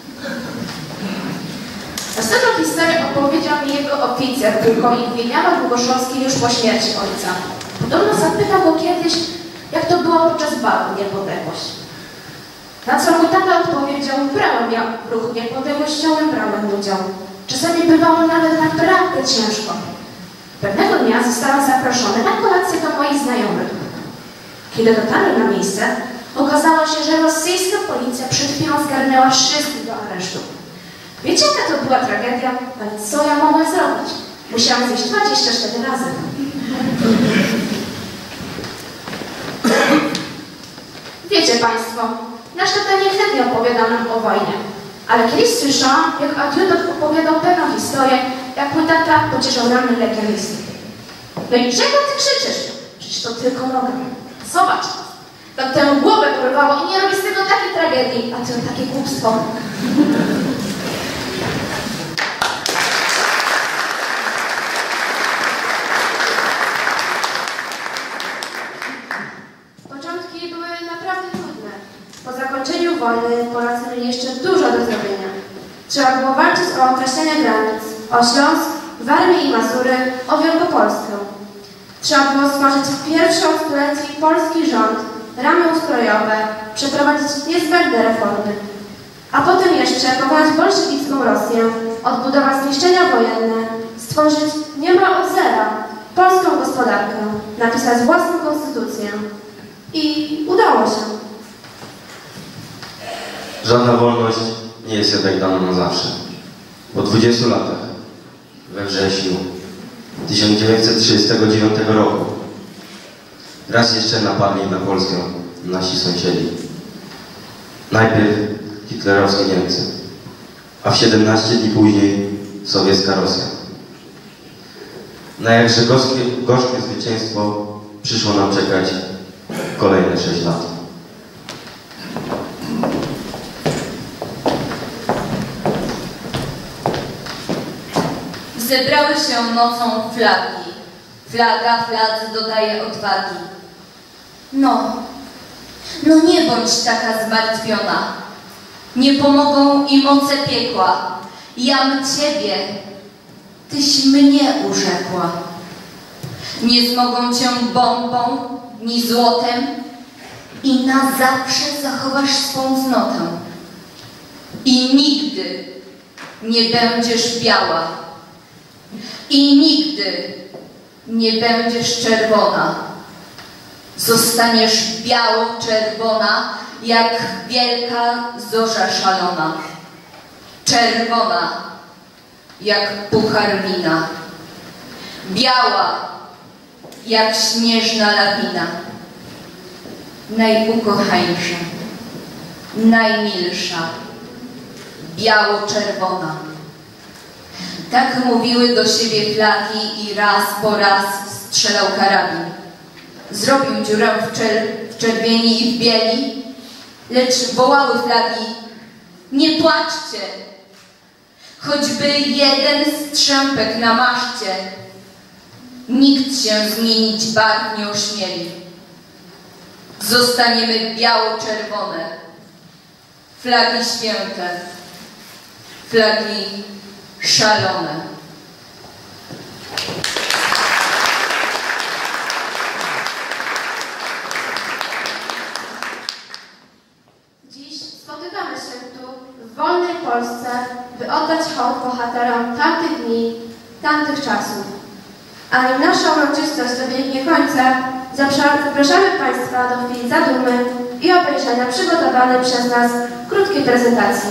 Następną historię opowiedział mi jego oficer, pułkownik Wieniawa Długoszowski już po śmierci ojca. Podobno zapytał go kiedyś, jak to było podczas balu Niepodległość. Na co mój tata odpowiedział, brałem ja w ruchu niepodległościowym, brałem udział. Czasami bywało nawet naprawdę ciężko. Pewnego dnia zostałem zaproszony na kolację do moich znajomych. Kiedy dotarłem na miejsce, okazało się, że rosyjska policja przed chwilą zgarnęła wszystkich do aresztu. Wiecie, jaka to była tragedia? Ale co ja mogłem zrobić? Musiałam zjeść dwadzieścia cztery razy. Wiecie Państwo, nasz tata niechętnie opowiadał nam o wojnie. Ale kiedyś słyszałam, jak adiutant opowiadał pewną historię, jak mój tata pocieszał ranny legionisty. No i czego ty krzyczysz? Przecież to tylko noga. Zobacz, tam tę głowę porwało i nie robi z tego takiej tragedii, a to takie głupstwo. Początki były naprawdę trudne. Po zakończeniu wojny Polacy mieli jeszcze dużo do zrobienia. Trzeba było walczyć o określenie granic, o Śląsk, Warmię i Mazury, o Wielkopolskę. Trzeba było stworzyć pierwszy od stuleci polski rząd, ramy ustrojowe, przeprowadzić niezbędne reformy. A potem jeszcze pokonać bolszewicką Rosję, odbudować zniszczenia wojenne, stworzyć niemal od zera polską gospodarkę, napisać własną konstytucję. I udało się. Żadna wolność nie jest jednak dana na zawsze. Po dwudziestu latach, we wrześniu tysiąc dziewięćset trzydziestego dziewiątego roku. Raz jeszcze napadli na Polskę nasi sąsiedzi. Najpierw hitlerowskie Niemcy, a w siedemnaście dni później sowiecka Rosja. Na jakże gorzkie, gorzkie zwycięstwo przyszło nam czekać kolejne sześć lat. Zebrały się nocą flagi. Flaga fladze dodaje odwagi. No, no nie bądź taka zmartwiona. Nie pomogą i moce piekła. Jam Ciebie, Tyś mnie urzekła. Nie zmogą Cię bombą, ni złotem i na zawsze zachowasz swą cnotę. I nigdy nie będziesz biała. I nigdy nie będziesz czerwona. Zostaniesz biało-czerwona, jak wielka zorza szalona. Czerwona, jak puchar wina. Biała, jak śnieżna lawina. Najukochańsza, najmilsza, biało-czerwona. Tak mówiły do siebie flagi i raz po raz strzelał karabin. Zrobił dziurę w, czer w czerwieni i w bieli, lecz wołały flagi: nie płaczcie! Choćby jeden strzępek na maszcie, nikt się zmienić barw nie ośmieli. Zostaniemy biało-czerwone, flagi święte, flagi szalone. Dziś spotykamy się tu, w wolnej Polsce, by oddać hołd bohaterom tamtych dni, tamtych czasów. A nim nasza uroczystość dobiegnie końca, zapraszamy Państwa do chwili zadumy i obejrzenia przygotowanej przez nas krótkiej prezentacji.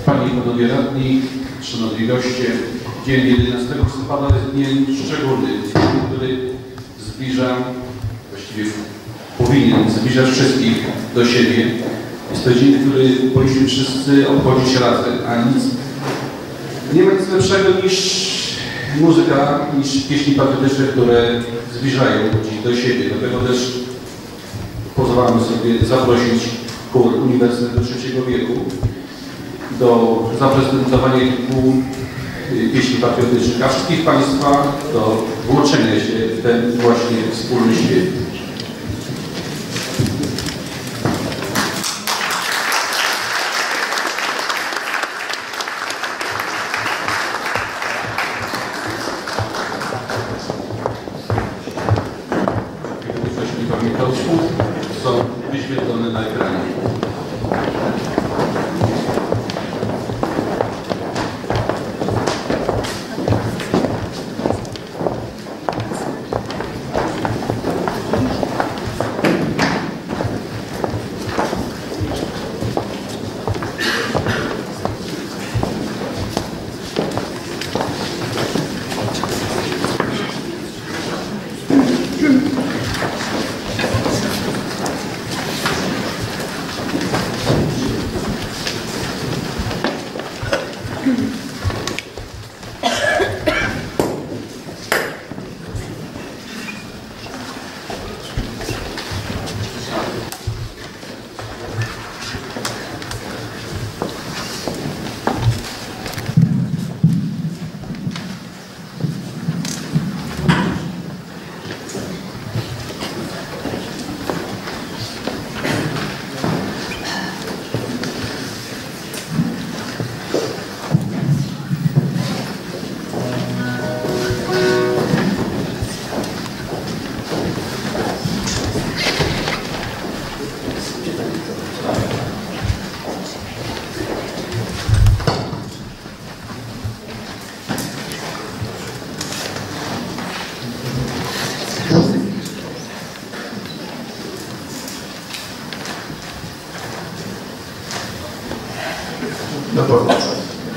Panie i Panowie Radni, Szanowni Goście, dzień jedenastego listopada jest dniem szczególnym, który zbliża, właściwie powinien zbliżać wszystkich do siebie. Jest to dzień, który powinniśmy wszyscy obchodzić razem, a nic, nie ma nic lepszego niż muzyka, niż pieśni patriotyczne, które zbliżają ludzi do siebie. Dlatego też pozwalamy sobie zaprosić chór Uniwersytetu trzeciego wieku do zaprezentowania kilku pieśni patriotycznych, a wszystkich Państwa do włączenia się w ten właśnie wspólny śpiew. Są wyświetlone na ekranie. Do powiedzenia.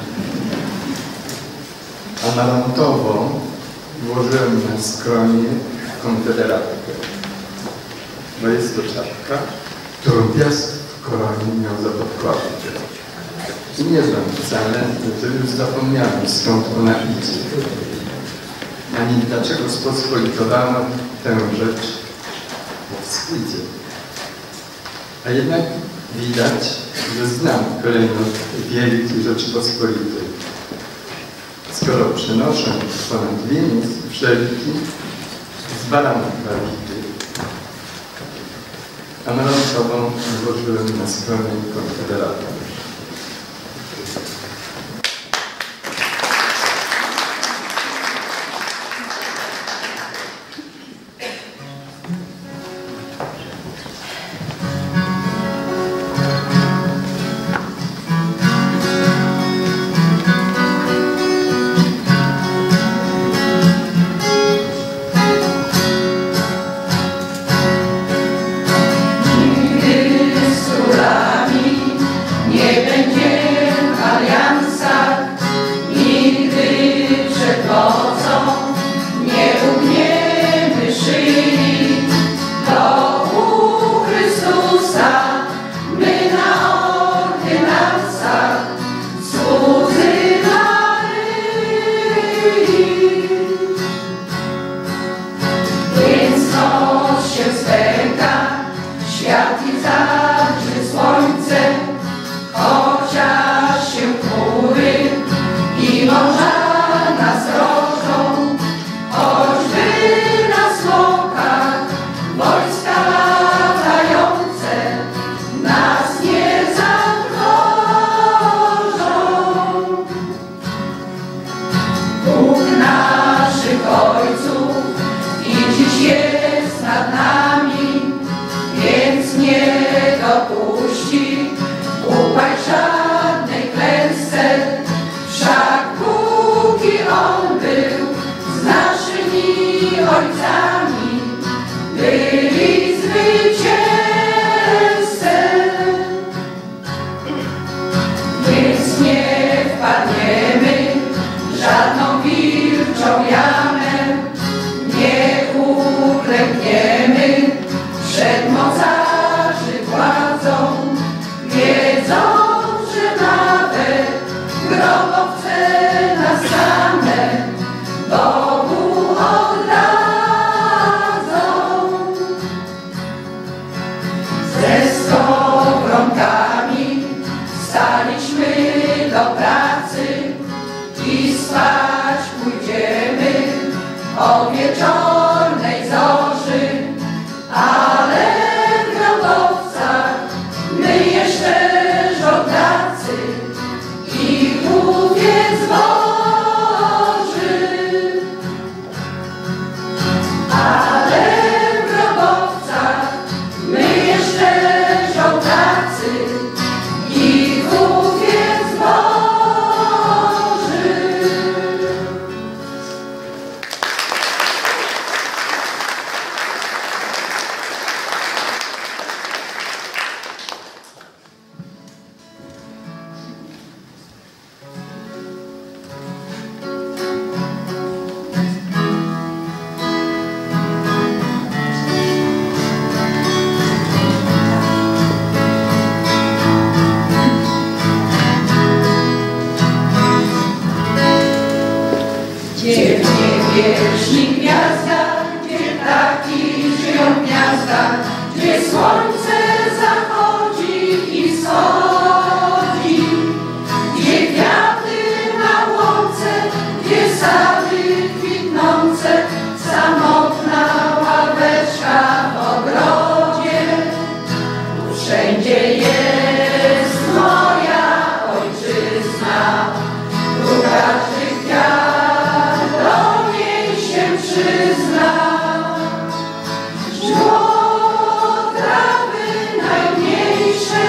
Amarantowo włożyłem na skronie konfederatkę, bo jest to czapka, którą piast w koronie miał za podkładkę. I nie znam wcale, że już zapomniałem, skąd ona idzie, ani dlaczego spospolitowano tę rzecz w wstydzie. A jednak widać, że znam kolejność wielkiej Rzeczypospolitej. Skoro przenoszę ponad wieniec wszelki z baranów bawity, amarantową włożyłem na stronę konfederata. Nie będzie aliancji. Gdzie gwiazda, gdzie ptaki żyją w gniazdach, gdzie słońce zachodzi i wschodzi, gdzie kwiaty na łące, gdzie sady kwitnące, samotna ławeczka w ogrodzie. Wszędzie jest moja ojczyzna, tu każdy kwiat do niej się przyzna. Źródło trawy najmniejsze,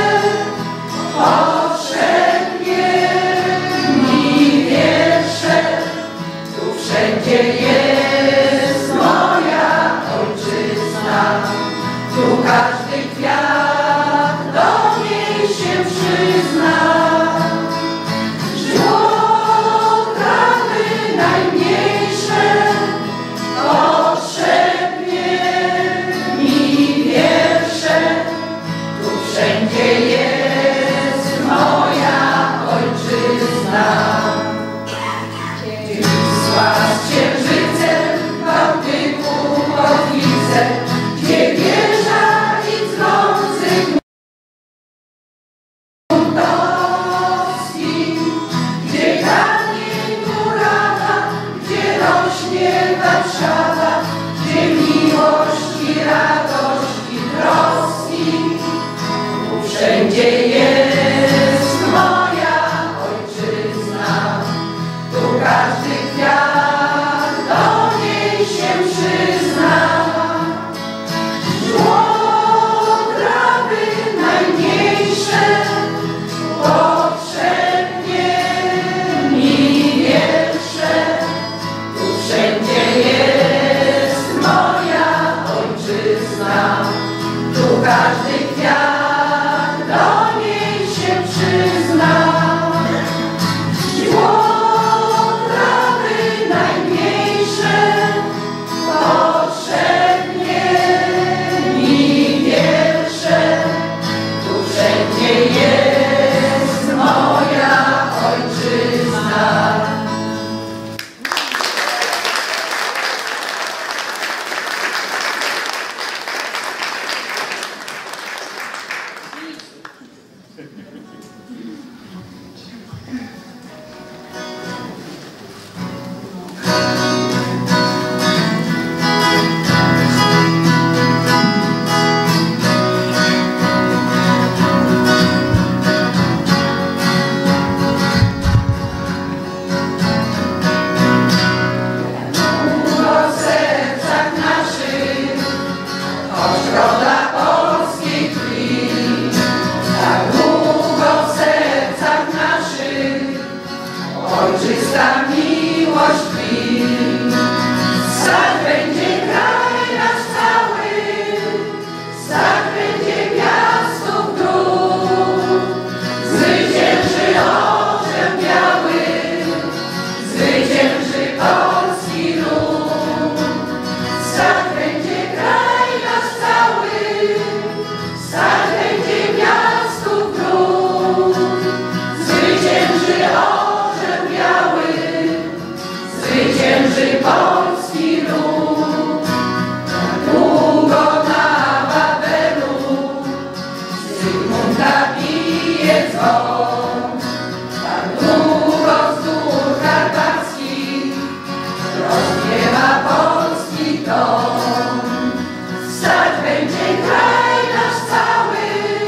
powszednie mi wiersze. Tu wszędzie jest moja ojczyzna, tu każdy kwiat do niej się przyzna. Źródło trawy najmniejsze, powszednie mi wiersze. Tu wszędzie jest moja ojczyzna. Gdzie Wisła z księżycem w Bałtyku podwice, gdzie wieża i dzwoncy górnowski, gdzie kamień Murawa, gdzie rośnie Warszawa, gdzie miłość i radość i troski. Tu wszędzie jest moja ojczyzna, tu każdy kwiat do niej się przyzna. Źródło trawy najmniejsze, powszednie mi wiersze. Tu wszędzie jest moja ojczyzna, tu każdy kwiat do niej się przyzna. Źródło trawy najmniejsze, powszednie mi wiersze. Tu wszędzie jest moja ojczyzna. Długo w sercach naszych, choć roda polskiej krwi. Tak długo w sercach naszych, ojczysta miłość tkwi. Stać będzie kraj nasz cały, stać będzie miasto w dróg. Zwycięży orzeł biały, zwycięży polski lud. Stać będzie kraj nasz cały, stać będzie miasto w dróg. Zwycięży orzeł biały, zwycięży polski lud. Długo na Wawelu Zygmunta bije dzwon, tak długo wzdłuż karpackich rozpiewa polski ton. Stać będzie kraj nasz cały,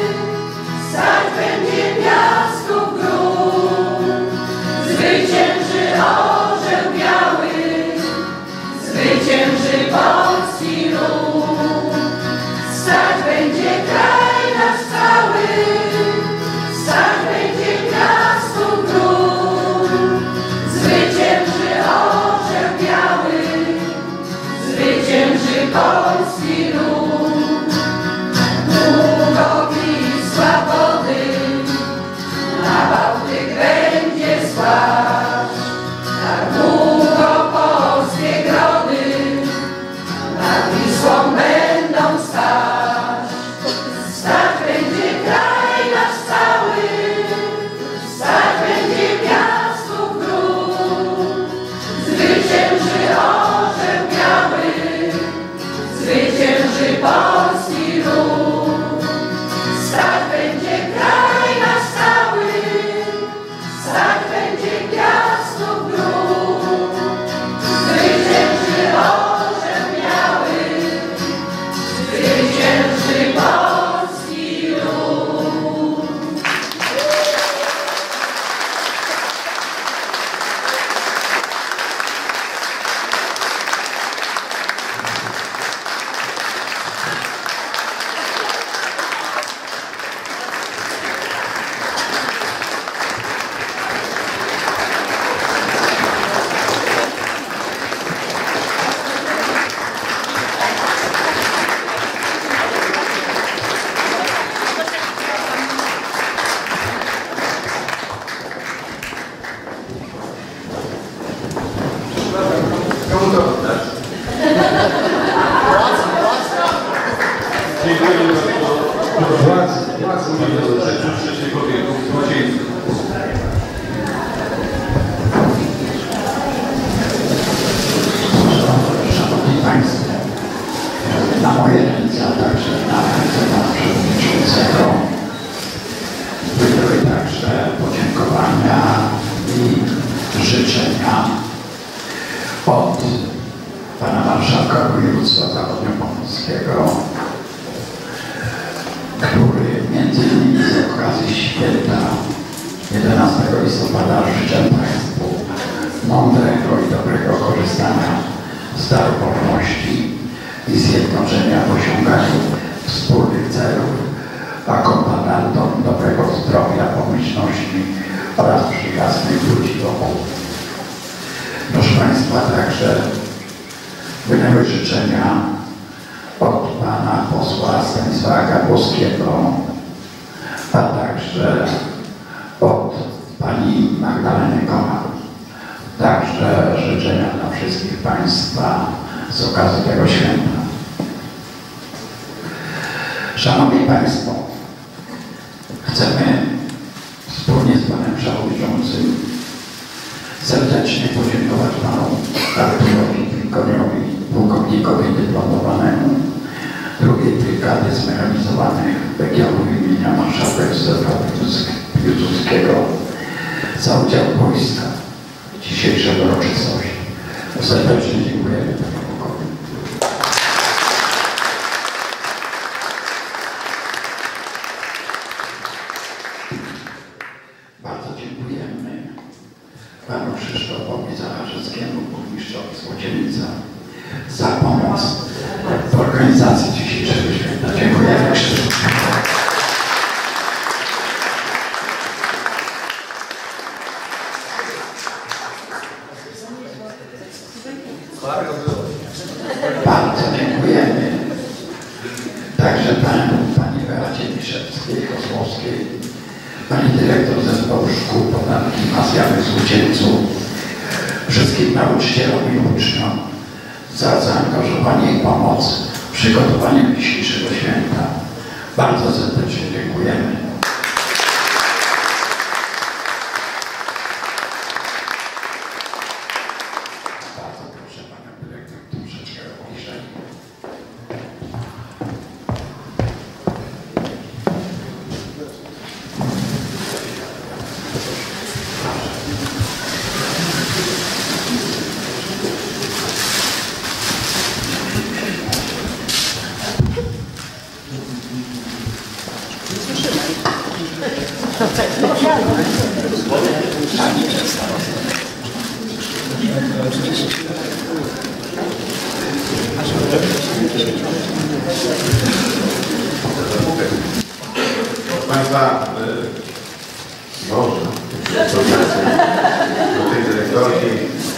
stać będzie miasto w gród. Zwycięży orzeł biały, zwycięży polski lud. Stać będzie kraj nasz cały, stać będzie miasto w gród. Zwycięży orzeł biały, zwycięży polski lud. Długo Wisła wody na Bałtyk będzie spłać, tak długo polskie grody nad Wisłą będą stać. Stać będzie kraj nasz cały, stać będzie miasto w gród. Zwycięży on życzenia od pana marszałka województwa zachodniopomorskiego, który między innymi z okazji święta jedenastego listopada życzę Państwu mądrego i dobrego korzystania z daru wolności i zjednoczenia w osiąganiu wspólnych celów, a kombatantom dobrego zdrowia, pomyślności oraz przyjaznych ludzi wokół. Proszę Państwa, także płynęły życzenia od pana posła Stanisława Gabłowskiego, a także od pani Magdaleny Koma. Także życzenia dla wszystkich Państwa z okazji tego święta. Szanowni Państwo, chcemy wspólnie z panem przewodniczącym serdecznie podziękować panu Arturowi Pilkoniowi, pułkownikowi dyplomowanemu drugiej Brygady Zmechanizowanych Legionów imienia marszałka Józefa Piłsudskiego za udział wojska w dzisiejszej uroczystości. Serdecznie dziękujemy panu pułkownikowi. Bardzo dziękujemy panu Krzysztofowi Zacharzyckiemu, burmistrzowi Złocienica, za pomoc w organizacji dzisiejszego święta. Dziękujemy, Krzysztof. Bardzo dziękujemy także panu, pani Beacie Miszewskiej-Kozłowskiej, pani dyrektor zespołu szkół ponadgimnazjalnych w Złocieńcu, wszystkim nauczycielom i uczniom za zaangażowanie i pomoc w przygotowaniu dzisiejszego święta. Bardzo serdecznie dziękujemy. Bardzo proszę panią dyrektor troszeczkę o ciszenie. Państwa, może do tej dyrektorki.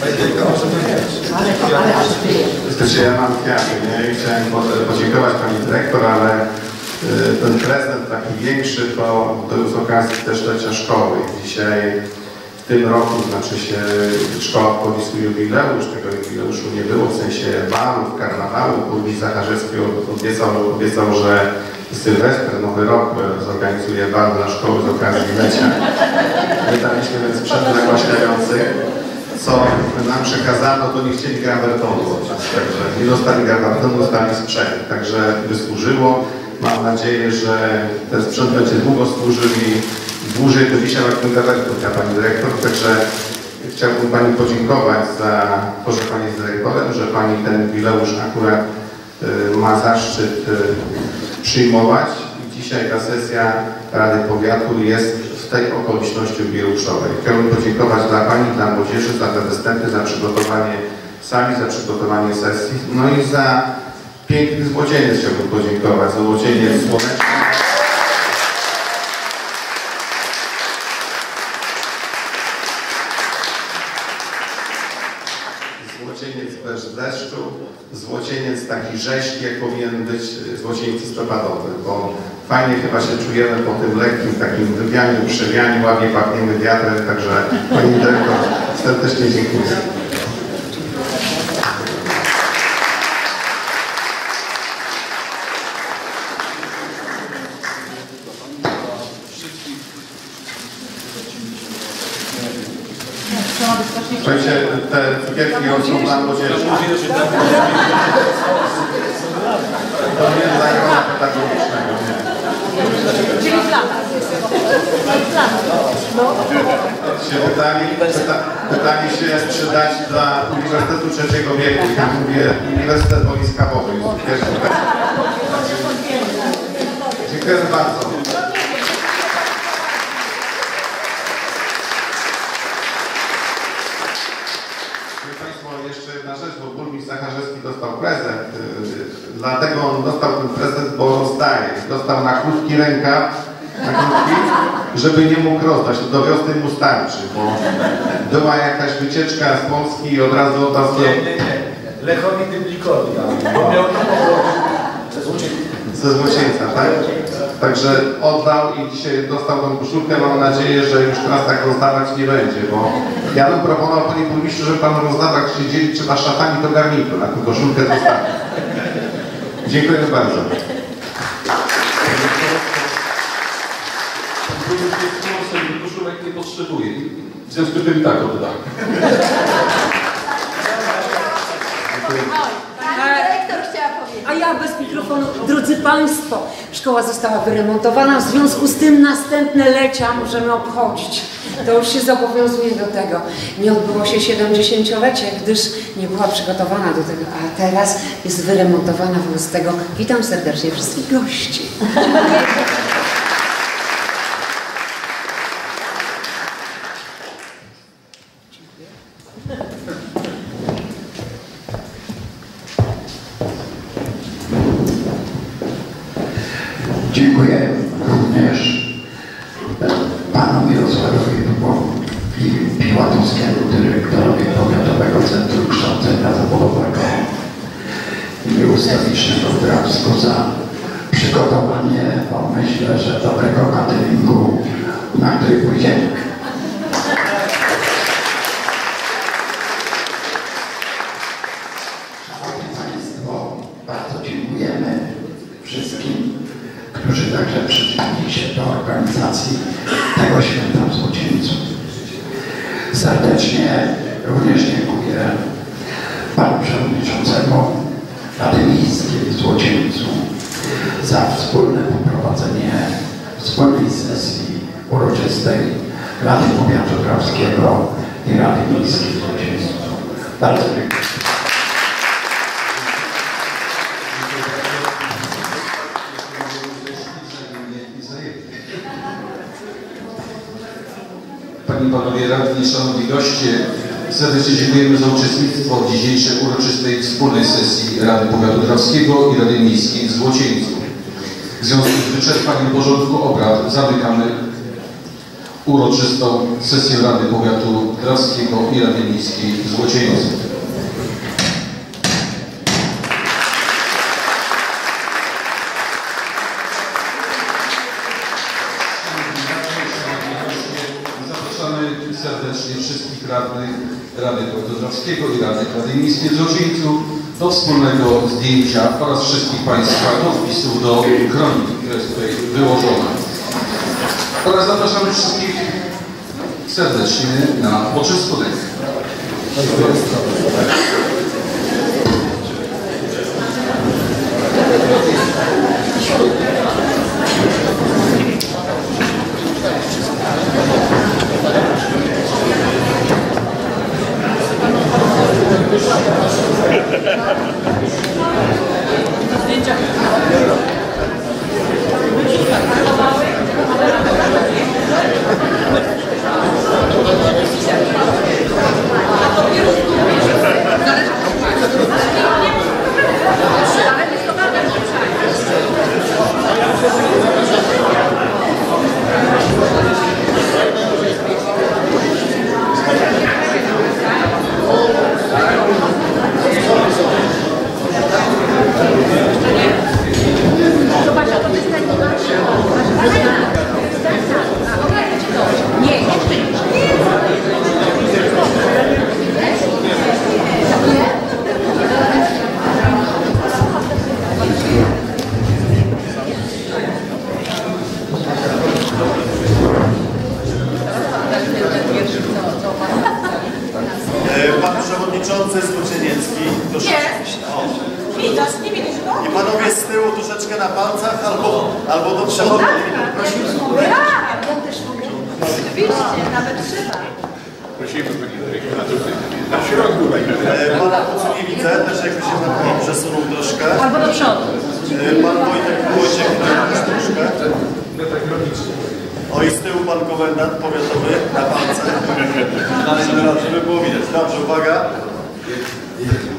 Znaczy, ja mam kwiaty, nie? I chciałem podziękować pani dyrektor, ale ten prezent taki większy to, to już z okazji też lecia szkoły. Dzisiaj w tym roku, znaczy się, szkoła obchodzi swój jubileusz, tego jubileuszu nie było, w sensie balów, karnawału. Burmistrz Zacharzycki obiecał, obiecał, że Sylwester, Nowy Rok zorganizuje bal dla szkoły z okazji lecia. Wydaliśmy więc sprzęt nagłaśniający, co nam przekazano, to nie chcieli grabertonu, także nie dostali grabertonu, dostali sprzęt, także wysłużyło. Mam nadzieję, że ten sprzęt będzie długo służył i dłużej do dzisiaj jak ten graberton, pani dyrektor, także chciałbym pani podziękować za to, że pani jest dyrektorem, że pani ten jubileusz akurat y, ma zaszczyt y, przyjmować i dzisiaj ta sesja Rady Powiatu jest w tej okoliczności jubileuszowej. Chciałbym podziękować dla pani, dla młodzieży, za te występy, za przygotowanie sali, za przygotowanie sesji, no i za piękny Złocieniec chciałbym podziękować. Złocieniec słoneczny. Złocieniec bez deszczu, złocieniec taki rzeźki, jak powinien być złocieniec listopadowy, bo fajnie chyba się czujemy po tym lekkim takim wywianiu, przewianiu, ładnie pachniemy wiatrem, także pani dyrektor serdecznie dziękuję. Słuchajcie, te cukierki są dla młodzieży. To nie jest zagrona pedagogicznego, nie. Czyli w latach. Się pytali, pyta, pytali się, czy dać dla Uniwersytetu Trzeciego Wieku. Ja mówię, Uniwersytet Wojskowy. Dziękuję bardzo. Jeszcze jedna rzecz, bo burmistrz Zacharzewski dostał prezent. Dlatego on dostał ten prezent, bo rozdaje. Dostał na krótki rękaw, na krótki, żeby nie mógł rozdać. Do wiosny mu starczy, bo była jakaś wycieczka z Polski i od razu od nas... Nie, nie, nie. Lechowi Dyblikowi, bo miał ze złoczyńca, tak? Także oddał i dzisiaj dostał tą koszulkę. Mam nadzieję, że już teraz tak rozdawać nie będzie, bo ja bym proponował, panie burmistrzu, żeby pan rozdawał, jak się dzieli trzeba szatami do garnitu, na tę koszulkę zostawić. Dziękuję bardzo. Koszulek nie potrzebuje. W związku z tym i tak odda. A ja bez mikrofonu. Drodzy Państwo, szkoła została wyremontowana, w związku z tym następne lecia możemy obchodzić. To już się zobowiązuje do tego. Nie odbyło się siedemdziesięciolecie, gdyż nie była przygotowana do tego, a teraz jest wyremontowana, wobec tego witam serdecznie wszystkich gości. Dziękuję również panu Mirosławowi Piłatowskiemu, dyrektorowi Powiatowego Centrum Kształcenia Zawodowego i Ustawicznego w Drawsku za przygotowanie, bo myślę, że dobrego cateringu, na który pójdziemy. Szanowni Państwo, bardzo dziękujemy wszystkim, którzy także przyczynili się do organizacji tego święta w Złocieńcu. Serdecznie również dziękuję panu przewodniczącemu Rady Miejskiej w Złocieńcu za wspólne poprowadzenie wspólnej sesji uroczystej Rady Powiatu Drawskiego i Rady Miejskiej w Złocieńcu. Bardzo dziękuję. Panie i Panowie Radni, Szanowni Goście, serdecznie dziękujemy za uczestnictwo w dzisiejszej uroczystej wspólnej sesji Rady Powiatu Drawskiego i Rady Miejskiej w Złocieńcu. W związku z wyczerpaniem porządku obrad zamykamy uroczystą sesję Rady Powiatu Drawskiego i Rady Miejskiej w Złocieńcu. Serdecznie wszystkich radnych Rady Powiatu Drawskiego i Rady Rady Miejskiej w Złocieńcu do wspólnego zdjęcia oraz wszystkich Państwa do wpisu do kroniki, która jest tutaj wyłożona. Oraz zapraszamy wszystkich serdecznie na poczęstunek. Zdjęcia. Pan przewodniczący Złocieniecki. Jest. Widać, nie widać. I panowie z tyłu troszeczkę na palcach albo, albo do przodu. Ja, ja też mogę. Oczywiście, nawet trzeba. Prosimy Pani Dyrektora, na środku. E, Pana Kucu nie widzę, też jakby się Pan przesunął troszkę. Albo do przodu. E, Pan Wojtek Wojciech też troszkę. O i z tyłu Pan Komendant Powiatowy na palce. Żeby było widać. Dobrze, uwaga.